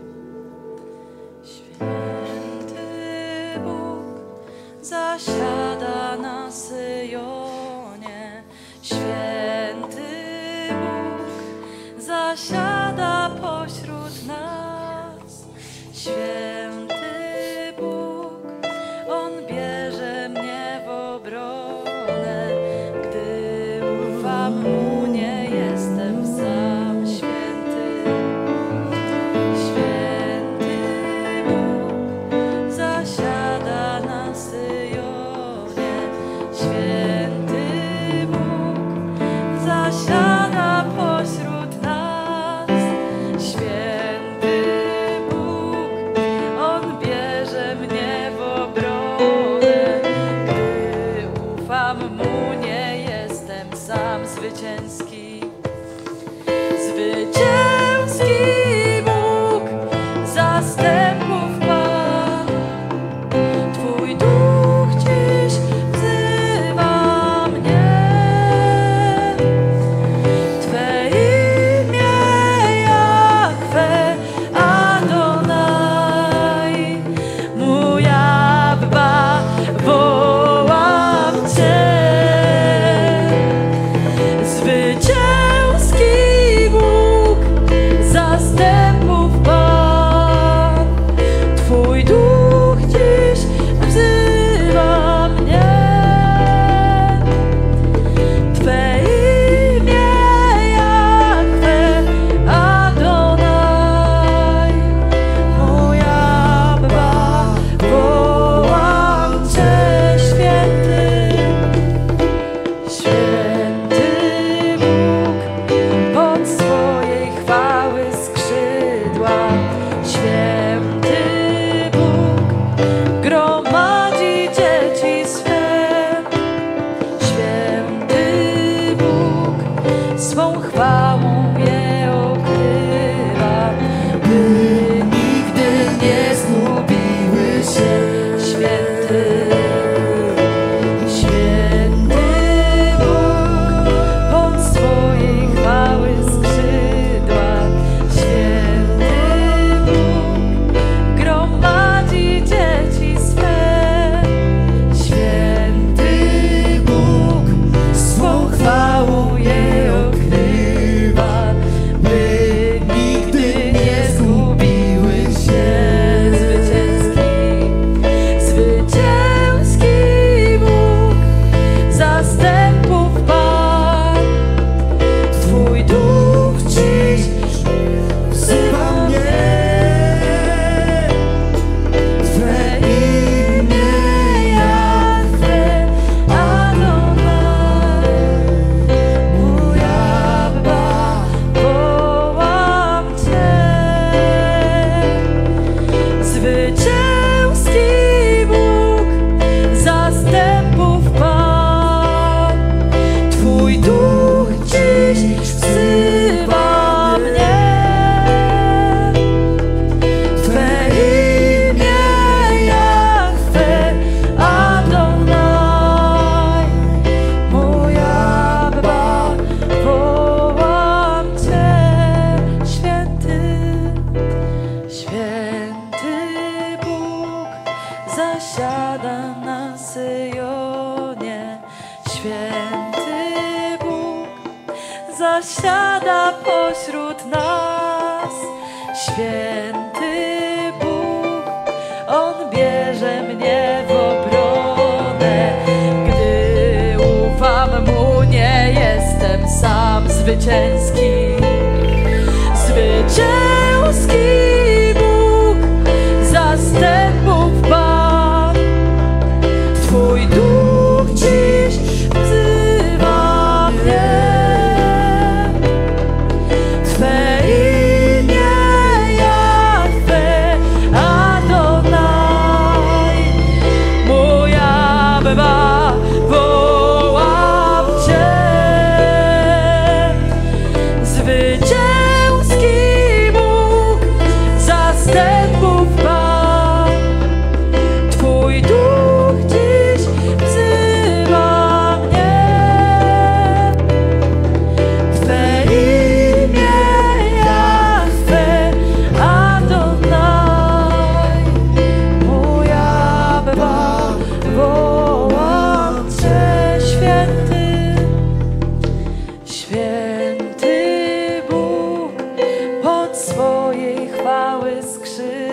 Bóg zasiada na Syjonie. Święty Bóg zasiada pośród nas. Święty Bóg, On bierze mnie w obronę, gdy ufam Mu, nie jestem sam. Święty Bóg zasiada na Syjonie. Święty Bóg zasiada pośród nas. Święty Bóg, skrzydła. Święty Bóg gromadzi dzieci swe. Święty Bóg swą chwałą je okrywa, by nigdy nie zgubiły się. Święty Bóg pod swojej chwały skrzydła. Święty Bóg gromadzi dzieci swe. Święty Bóg swą chwałą je okrywa, by nigdy nie zgubiły się. Zwycięski Bóg zastępów Pan, Twój duch dziś wzywa mnie. Twe imię Jahwe Adonai, mój Abba, wołam Cię. Zwycięski Bóg zastępów Pan, Twój duch dziś wzywa mnie. Twe imię Jahwe Adonai, mój Abba, wołam Cię. Święty Bóg zasiada na Syjonie. Święty Bóg zasiada pośród nas. Święty Bóg, On bierze mnie w obronę. Gdy ufam Mu, nie jestem sam. Zwycięski Bóg zastępów Pan, Twój duch dziś wzywa mnie. Twe imię Jahwe Adonai, mój Abba, wołam Cię. Zwycięski Bóg zastępów Pan, Twój duch dziś wzywa mnie. Twe imię Jahwe Adonai, mój Abba, wołam Cię. Święty Bóg pod swojej chwały skrzydła.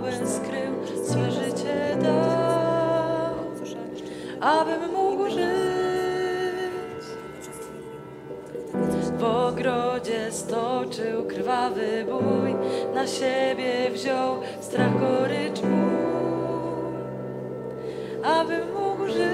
chwałę skrył, swe życie dał, abym mógł żyć. W ogrodzie stoczył krwawy bój, na siebie wziął strach, gorycz, ból, abym mógł żyć.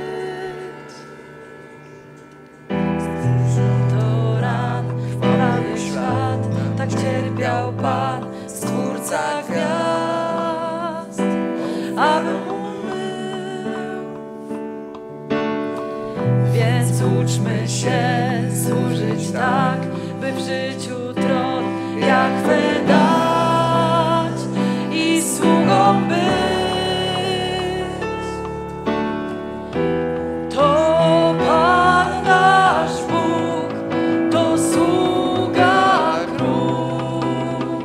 To ran, krwawy świat, tak cierpiał Pan, Stwórca gwiazd, abym umył. Więc uczmy się służyć tak, by w życiu tron Jahwe dać i sługą być. To Pan nasz Bóg, to sługa król.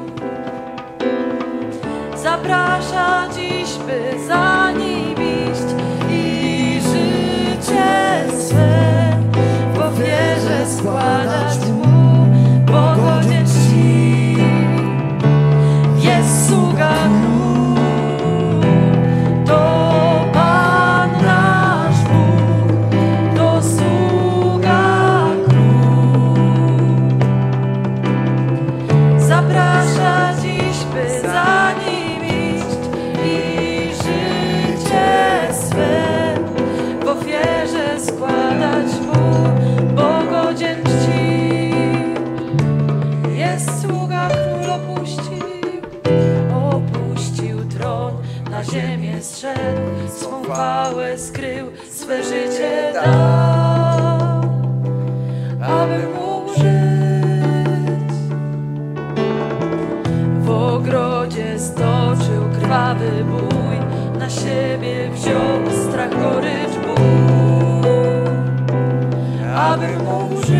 Zaprasza dziś, by za nim iść i życie swe w ofierze składać mu, bo godzien czci. Jest sługa król, to Pan nasz Bóg, to sługa król. Zaprasza dziś, by za nim iść i życie swe w ofierze składać mu, bo godzien czci. Jest sługa król, opuścił tron, na ziemię zszedł, swą chwałę skrył, swe życie dał, aby mógł żyć. W ogrodzie stoczył krwawy bój, na siebie wziął strach, gorycz, ból, aby mógł żyć.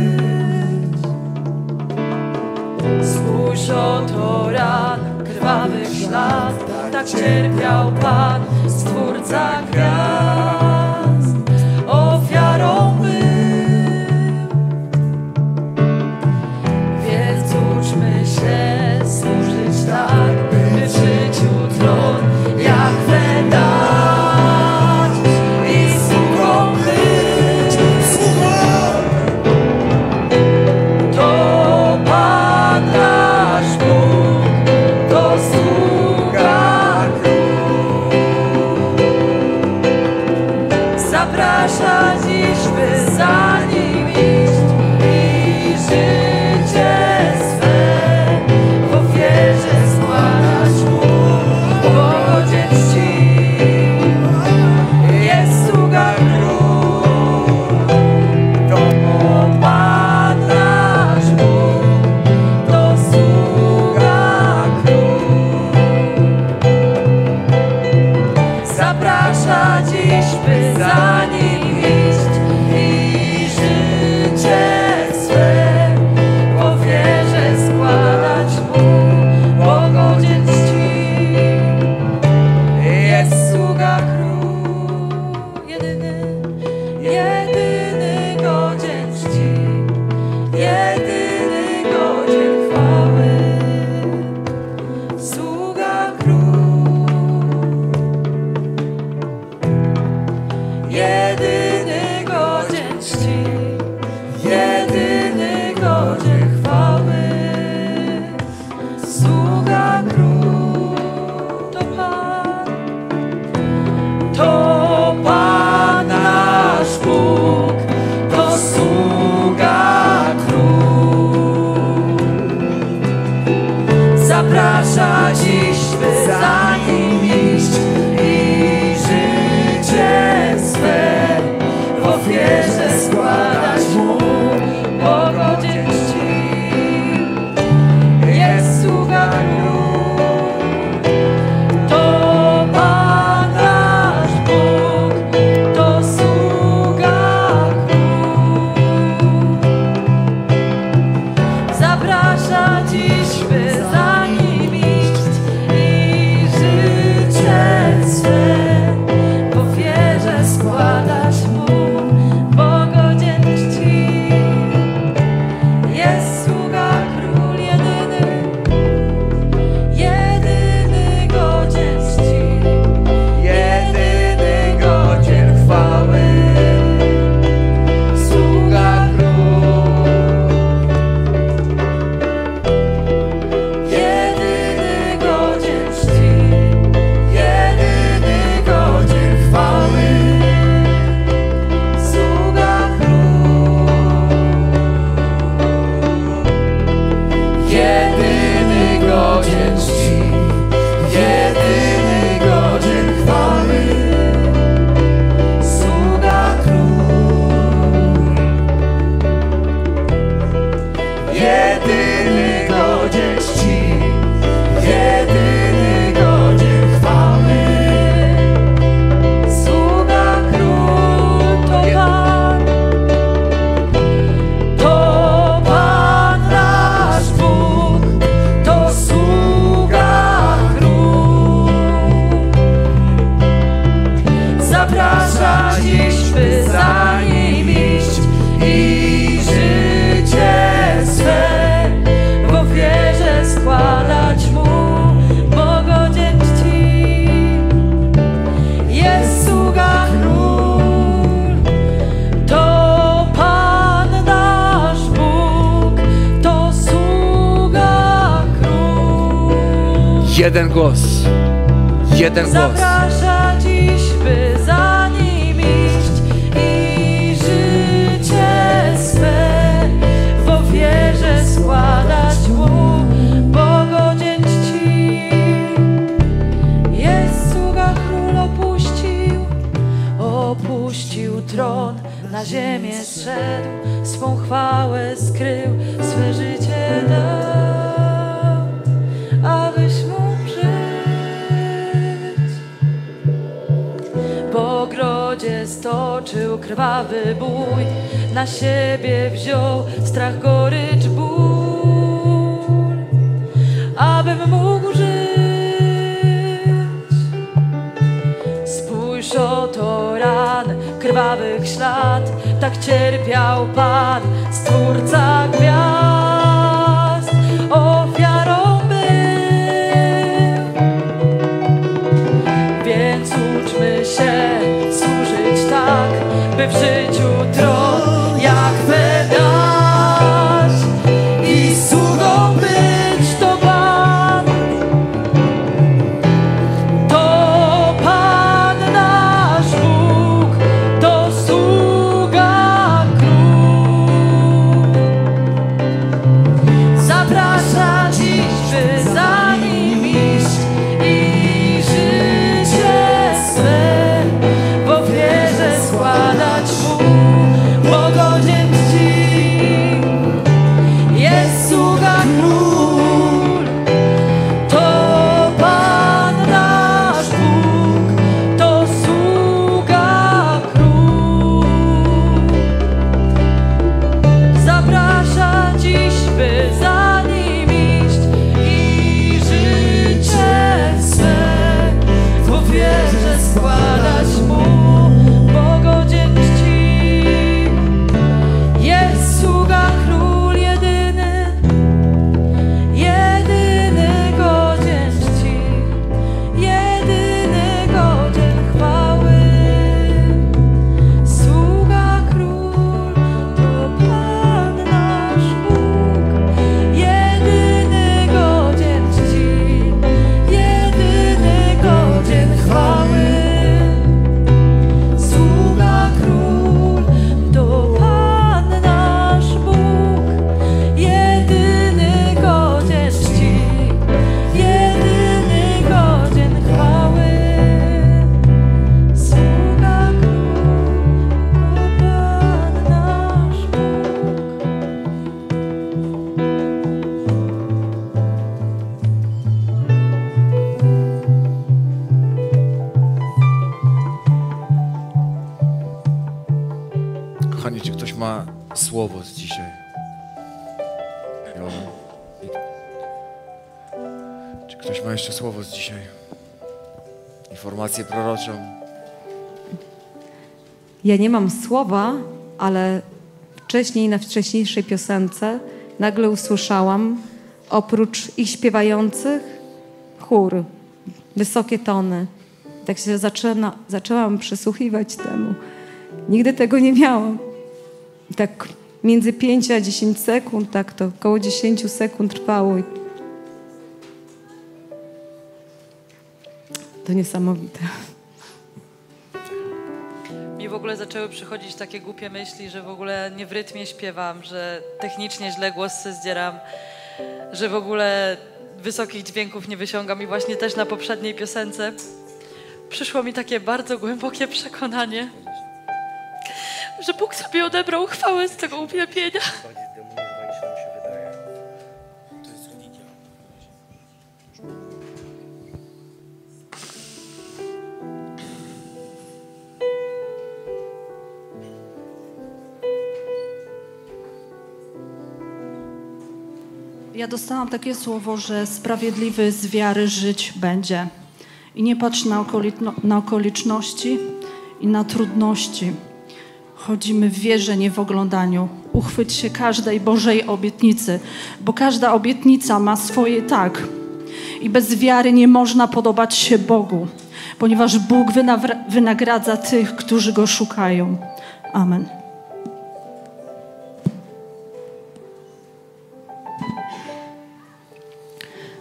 Spójrz, oto ran, krwawych ślad, tak cierpiał Pan, Stwórca gwiazd, ofiarą był. Więc uczmy się służyć tak, by w życiu tron Jahwe dać i sługą być. To Pan nasz Bóg, to sługa król. Zaprasza dziś, by za nim iść i życie swe w ofierze składać mu, bo godzien czci. Jest sługa król, to Pan nasz Bóg, to sługa król. Zaprasza dziś, by za nim iść i życie swe w ofierze składać mu, bo godzien czci. Jest sługa król, jedyny godzien czci, jedyny godzien chwały. Sługa król, jedyny Jeden głos. Jeden głos. Zaprasza dziś, by za nim iść i życie swe w ofierze składać mu, bo godzien czci. Jest sługa król opuścił tron, na ziemię zszedł, swą chwałę skrył, swe życie dał, abyś mógł żyć. Po ogrodzie stoczył krwawy bój, na siebie wziął strach, gorycz, ból, abym mógł żyć. Spójrz, oto ran, krwawych ślad, tak cierpiał Pan, Stwórca gwiazd, ofiarą był. Więc uczmy się służyć tak, by w życiu tron Jahwe dać i sługą być to Pan. To Pan nasz Bóg, to sługa król. Zaprasza dziś, by za nim iść i życie swe w ofierze składać mu, bo godzien czci. Jest sługa król, to Pan nasz Bóg, to sługa król. Zaprasza dziś, by za nim iść i życie swe w ofierze składać mu, bo godzien czci. Jest sługa król jedyny, jedyny godzien czci, jedyny godzien chwały. Sługa król, to Pan nasz Bóg, jedyny godzien czci, jedyny godzien chwały. Sługa król, to Pan nasz Bóg, jedyny godzien czci, jedyny godzien chwały. Sługa król, to Pan nasz Bóg. Kochani, czy ktoś ma słowo z dzisiaj? Czy ktoś ma jeszcze słowo z dzisiaj? Informację proroczą? Ja nie mam słowa, ale wcześniej, na wcześniejszej piosence nagle usłyszałam, oprócz ich śpiewających, chór, wysokie tony. Tak się zaczęłam przysłuchiwać temu. Nigdy tego nie miałam. Tak między 5 a 10 sekund, tak to około 10 sekund trwało. To niesamowite. Mi w ogóle zaczęły przychodzić takie głupie myśli, że w ogóle nie w rytmie śpiewam, że technicznie źle głos zdzieram, że w ogóle wysokich dźwięków nie wyciągam. I właśnie też na poprzedniej piosence przyszło mi takie bardzo głębokie przekonanie, że Bóg sobie odebrał chwałę z tego uwielbienia. Ja dostałam takie słowo, że sprawiedliwy z wiary żyć będzie. I nie patrz na okoliczności i na trudności. Chodzimy w wierze, nie w oglądaniu. Uchwyć się każdej Bożej obietnicy, bo każda obietnica ma swoje tak. I bez wiary nie można podobać się Bogu, ponieważ Bóg wynagradza tych, którzy Go szukają. Amen.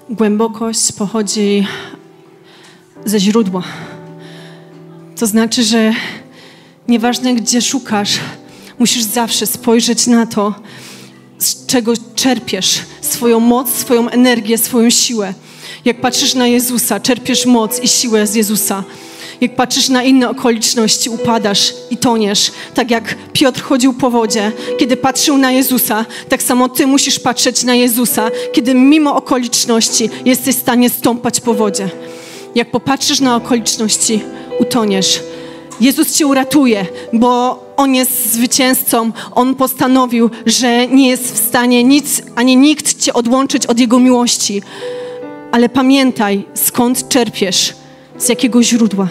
głębokość pochodzi ze źródła. To znaczy, że nieważne gdzie szukasz, musisz zawsze spojrzeć na to, z czego czerpiesz swoją moc, swoją energię, swoją siłę. Jak patrzysz na Jezusa, czerpiesz moc i siłę z Jezusa. Jak patrzysz na inne okoliczności, upadasz i toniesz. Tak jak Piotr chodził po wodzie, kiedy patrzył na Jezusa, tak samo ty musisz patrzeć na Jezusa, kiedy mimo okoliczności jesteś w stanie stąpać po wodzie. Jak popatrzysz na okoliczności, utoniesz. Jezus cię uratuje, bo On jest zwycięzcą. On postanowił, że nie jest w stanie nic, ani nikt cię odłączyć od Jego miłości. Ale pamiętaj, skąd czerpiesz, z jakiego źródła.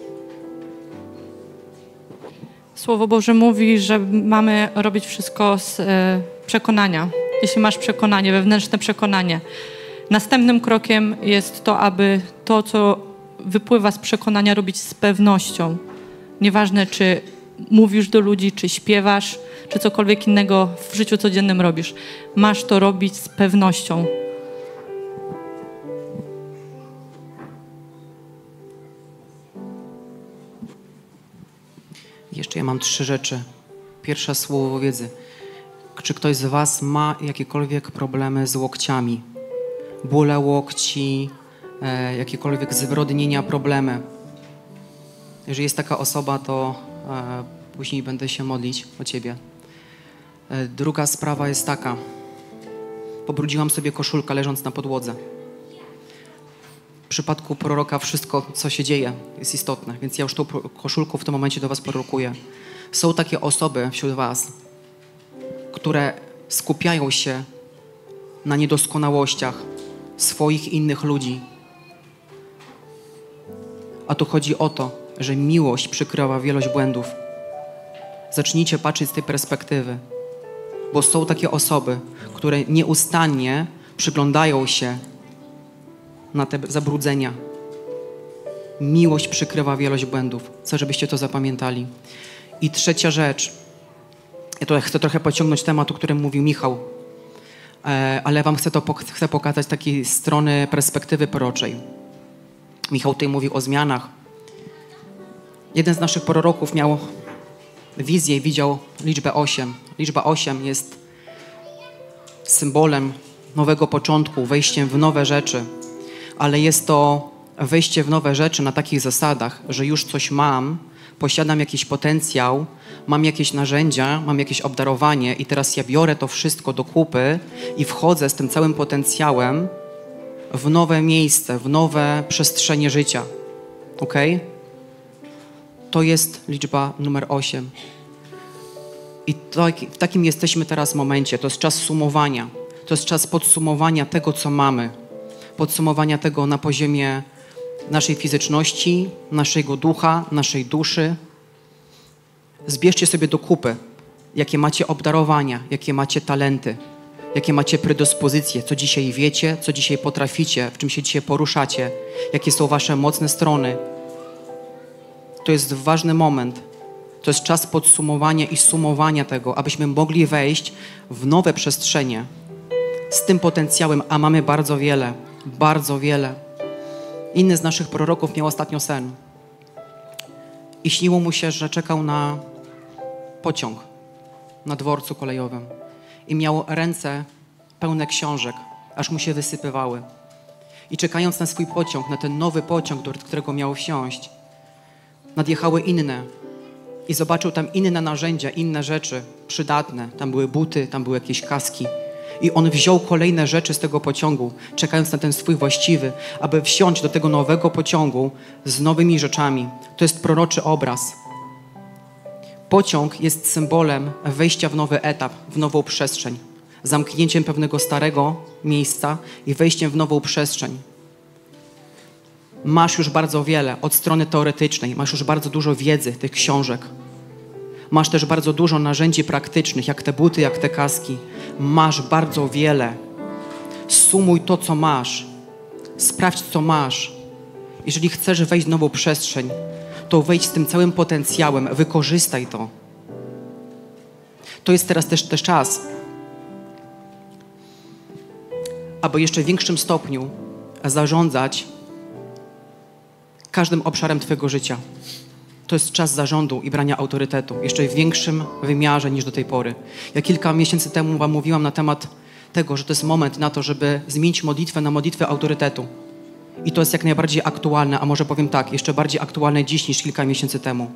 Słowo Boże mówi, że mamy robić wszystko z przekonania. Jeśli masz przekonanie, wewnętrzne przekonanie. Następnym krokiem jest to, aby to, co wypływa z przekonania, robić z pewnością. Nieważne, czy mówisz do ludzi, czy śpiewasz, czy cokolwiek innego w życiu codziennym robisz. Masz to robić z pewnością. Jeszcze ja mam 3 rzeczy. Pierwsza słowo wiedzy. Czy ktoś z was ma jakiekolwiek problemy z łokciami? Bóle łokci, jakiekolwiek zwyrodnienia, problemy. Jeżeli jest taka osoba, to później będę się modlić o ciebie. Druga sprawa jest taka. Pobrudziłam sobie koszulkę leżąc na podłodze. W przypadku proroka wszystko, co się dzieje, jest istotne, więc ja już tą koszulką w tym momencie do was prorokuję. Są takie osoby wśród was, które skupiają się na niedoskonałościach swoich innych ludzi. A tu chodzi o to, że miłość przykrywa wielość błędów. Zacznijcie patrzeć z tej perspektywy, bo są takie osoby, które nieustannie przyglądają się na te zabrudzenia. Miłość przykrywa wielość błędów. Chcę, żebyście to zapamiętali. I trzecia rzecz. Ja tutaj chcę trochę pociągnąć temat, o którym mówił Michał, ale wam chcę pokazać takiej strony perspektywy proroczej. Michał tutaj mówił o zmianach. Jeden z naszych proroków miał wizję i widział liczbę 8. Liczba 8 jest symbolem nowego początku, wejściem w nowe rzeczy. Ale jest to wejście w nowe rzeczy na takich zasadach, że już coś mam, posiadam jakiś potencjał, mam jakieś narzędzia, mam jakieś obdarowanie i teraz ja biorę to wszystko do kupy i wchodzę z tym całym potencjałem w nowe miejsce, w nowe przestrzenie życia. Ok? To jest liczba numer 8. I w takim jesteśmy teraz momencie. To jest czas sumowania. To jest czas podsumowania tego, co mamy. Podsumowania tego na poziomie naszej fizyczności, naszego ducha, naszej duszy. Zbierzcie sobie do kupy, jakie macie obdarowania, jakie macie talenty, jakie macie predyspozycje, co dzisiaj wiecie, co dzisiaj potraficie, w czym się dzisiaj poruszacie, jakie są wasze mocne strony. To jest ważny moment. To jest czas podsumowania i sumowania tego, abyśmy mogli wejść w nowe przestrzenie z tym potencjałem, a mamy bardzo wiele. Bardzo wiele. Inny z naszych proroków miał ostatnio sen. I śniło mu się, że czekał na pociąg na dworcu kolejowym. I miał ręce pełne książek, aż mu się wysypywały. I czekając na swój pociąg, na ten nowy pociąg, do którego miał wsiąść, nadjechały inne. I zobaczył tam inne narzędzia, inne rzeczy przydatne. Tam były buty, tam były jakieś kaski. I on wziął kolejne rzeczy z tego pociągu, czekając na ten swój właściwy, aby wsiąść do tego nowego pociągu z nowymi rzeczami. To jest proroczy obraz. Pociąg jest symbolem wejścia w nowy etap, w nową przestrzeń. Zamknięciem pewnego starego miejsca i wejściem w nową przestrzeń. Masz już bardzo wiele od strony teoretycznej, masz już bardzo dużo wiedzy, tych książek. Masz też bardzo dużo narzędzi praktycznych, jak te buty, jak te kaski. Masz bardzo wiele. Sumuj to, co masz. Sprawdź, co masz. Jeżeli chcesz wejść w nową przestrzeń, to wejdź z tym całym potencjałem, wykorzystaj to. To jest teraz też czas, aby jeszcze w większym stopniu zarządzać każdym obszarem Twojego życia. To jest czas zarządu i brania autorytetu, jeszcze w większym wymiarze niż do tej pory. Ja kilka miesięcy temu Wam mówiłam na temat tego, że to jest moment na to, żeby zmienić modlitwę na modlitwę autorytetu. I to jest jak najbardziej aktualne, a może powiem tak, jeszcze bardziej aktualne dziś niż kilka miesięcy temu.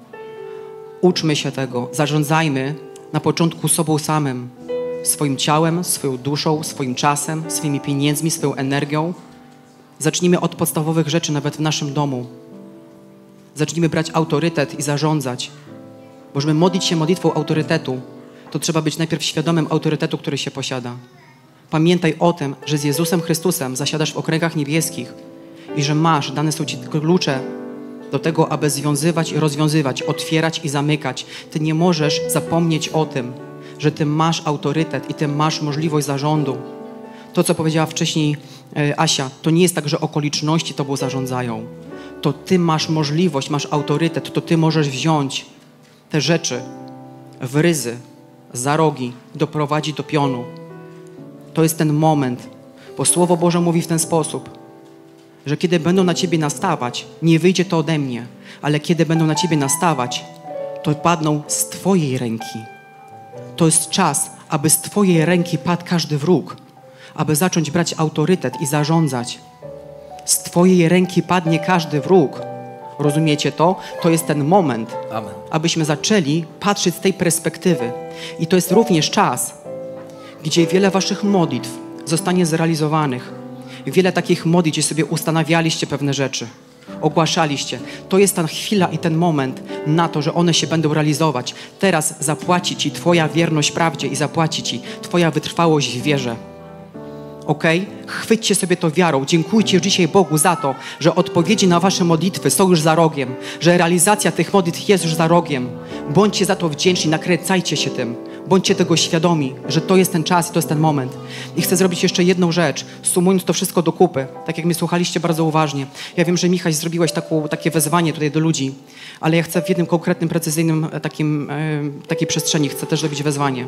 Uczmy się tego, zarządzajmy na początku sobą samym, swoim ciałem, swoją duszą, swoim czasem, swoimi pieniędzmi, swoją energią. Zacznijmy od podstawowych rzeczy nawet w naszym domu. Zacznijmy brać autorytet i zarządzać. Bo żeby modlić się modlitwą autorytetu, to trzeba być najpierw świadomym autorytetu, który się posiada. Pamiętaj o tym, że z Jezusem Chrystusem zasiadasz w okręgach niebieskich i że dane są Ci klucze do tego, aby związywać i rozwiązywać, otwierać i zamykać. Ty nie możesz zapomnieć o tym, że Ty masz autorytet i Ty masz możliwość zarządu. To, co powiedziała wcześniej Asia, to nie jest tak, że okoliczności Tobą zarządzają. To Ty masz możliwość, masz autorytet, to Ty możesz wziąć te rzeczy w ryzy, za rogi, doprowadzić do pionu. To jest ten moment, bo Słowo Boże mówi w ten sposób, że kiedy będą na Ciebie nastawać, nie wyjdzie to ode mnie, ale kiedy będą na Ciebie nastawać, to padną z Twojej ręki. To jest czas, aby z Twojej ręki padł każdy wróg, aby zacząć brać autorytet i zarządzać. Z Twojej ręki padnie każdy wróg. Rozumiecie to? To jest ten moment, Amen. abyśmy zaczęli patrzeć z tej perspektywy. I to jest również czas, gdzie wiele Waszych modlitw zostanie zrealizowanych. Wiele takich modlitw, gdzie sobie ustanawialiście pewne rzeczy, ogłaszaliście. To jest ta chwila i ten moment na to, że one się będą realizować. Teraz zapłaci Ci Twoja wierność prawdzie i zapłaci Ci Twoja wytrwałość w wierze. Okej? Chwyćcie sobie to wiarą. Dziękujcie dzisiaj Bogu za to, że odpowiedzi na Wasze modlitwy są już za rogiem, że realizacja tych modlitw jest już za rogiem. Bądźcie za to wdzięczni, nakręcajcie się tym. Bądźcie tego świadomi, że to jest ten czas i to jest ten moment. I chcę zrobić jeszcze jedną rzecz, sumując to wszystko do kupy, tak jak mnie słuchaliście bardzo uważnie. Ja wiem, że Michał zrobiłeś takie wezwanie tutaj do ludzi, ale ja chcę w jednym konkretnym, precyzyjnym takiej przestrzeni, chcę też zrobić wezwanie.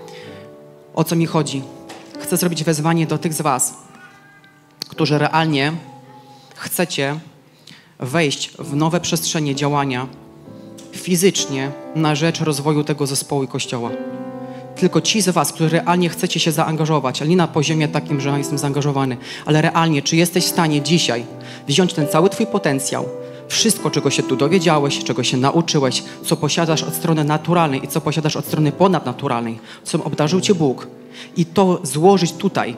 O co mi chodzi? Chcę zrobić wezwanie do tych z Was, którzy realnie chcecie wejść w nowe przestrzenie działania fizycznie na rzecz rozwoju tego zespołu i Kościoła. Tylko ci z Was, którzy realnie chcecie się zaangażować, ale nie na poziomie takim, że jestem zaangażowany, ale realnie, czy jesteś w stanie dzisiaj wziąć ten cały Twój potencjał, wszystko, czego się tu dowiedziałeś, czego się nauczyłeś, co posiadasz od strony naturalnej i co posiadasz od strony ponadnaturalnej, co obdarzył Cię Bóg, i to złożyć tutaj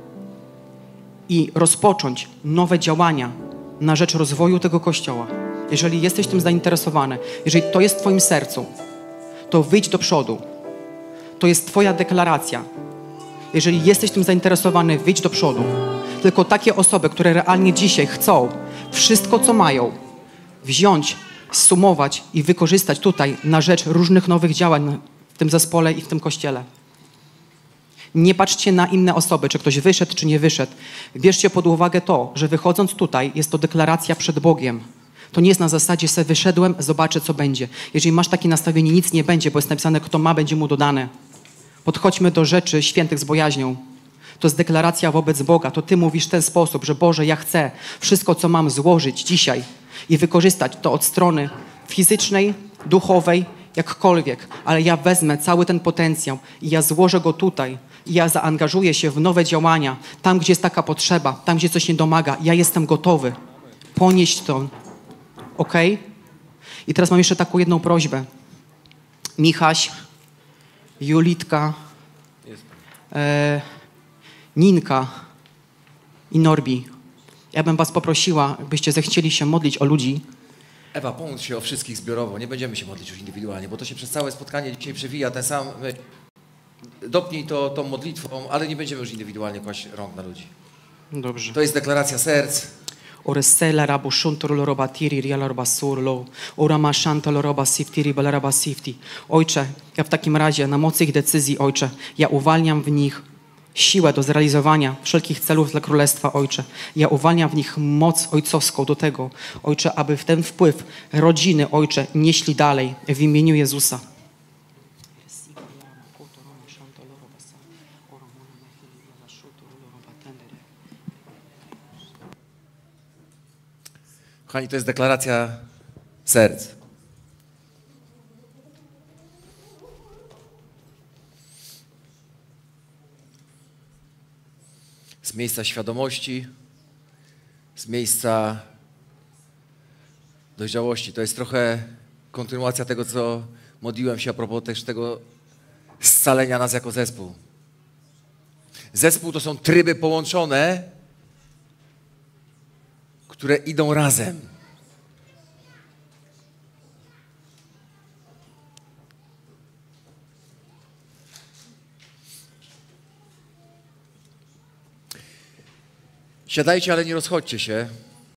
i rozpocząć nowe działania na rzecz rozwoju tego Kościoła. Jeżeli jesteś tym zainteresowany, jeżeli to jest w Twoim sercu, to wyjdź do przodu. To jest Twoja deklaracja. Jeżeli jesteś tym zainteresowany, wyjdź do przodu. Tylko takie osoby, które realnie dzisiaj chcą wszystko, co mają, wziąć, zsumować i wykorzystać tutaj na rzecz różnych nowych działań w tym zespole i w tym Kościele. Nie patrzcie na inne osoby, czy ktoś wyszedł, czy nie wyszedł. Bierzcie pod uwagę to, że wychodząc tutaj jest to deklaracja przed Bogiem. To nie jest na zasadzie, że wyszedłem, zobaczę, co będzie. Jeżeli masz takie nastawienie, nic nie będzie, bo jest napisane, kto ma, będzie mu dodane. Podchodźmy do rzeczy świętych z bojaźnią. To jest deklaracja wobec Boga. To Ty mówisz w ten sposób, że Boże, ja chcę wszystko, co mam, złożyć dzisiaj i wykorzystać to od strony fizycznej, duchowej, jakkolwiek. Ale ja wezmę cały ten potencjał i ja złożę go tutaj. I ja zaangażuję się w nowe działania. Tam, gdzie jest taka potrzeba, tam, gdzie coś nie domaga. Ja jestem gotowy ponieść to. Okej? I teraz mam jeszcze taką jedną prośbę. Michaś, Julitka, Ninka i Norbi. Ja bym was poprosiła, byście zechcieli się modlić o ludzi. Ewa, pomóż się o wszystkich zbiorowo. Nie będziemy się modlić już indywidualnie, bo to się przez całe spotkanie dzisiaj przewija. Ten sam... Dopnij to tą modlitwą, ale nie będziemy już indywidualnie kłaść rąk na ludzi. Dobrze. To jest deklaracja serc. Oresela rabu shunturu roba tiri riala roba surlo. Orama shantalo roba siftiri bala roba sifti. Ojcze, ja w takim razie na mocy ich decyzji, Ojcze, ja uwalniam w nich siłę do zrealizowania wszelkich celów dla Królestwa, Ojcze. Ja uwalniam w nich moc ojcowską do tego, Ojcze, aby w ten wpływ rodziny, Ojcze, nieśli dalej w imieniu Jezusa. Kochani, to jest deklaracja serc. Z miejsca świadomości, z miejsca dojrzałości. To jest trochę kontynuacja tego, co modliłem się a propos też tego scalenia nas jako zespół. Zespół to są tryby połączone, które idą razem. Siadajcie, ale nie rozchodźcie się.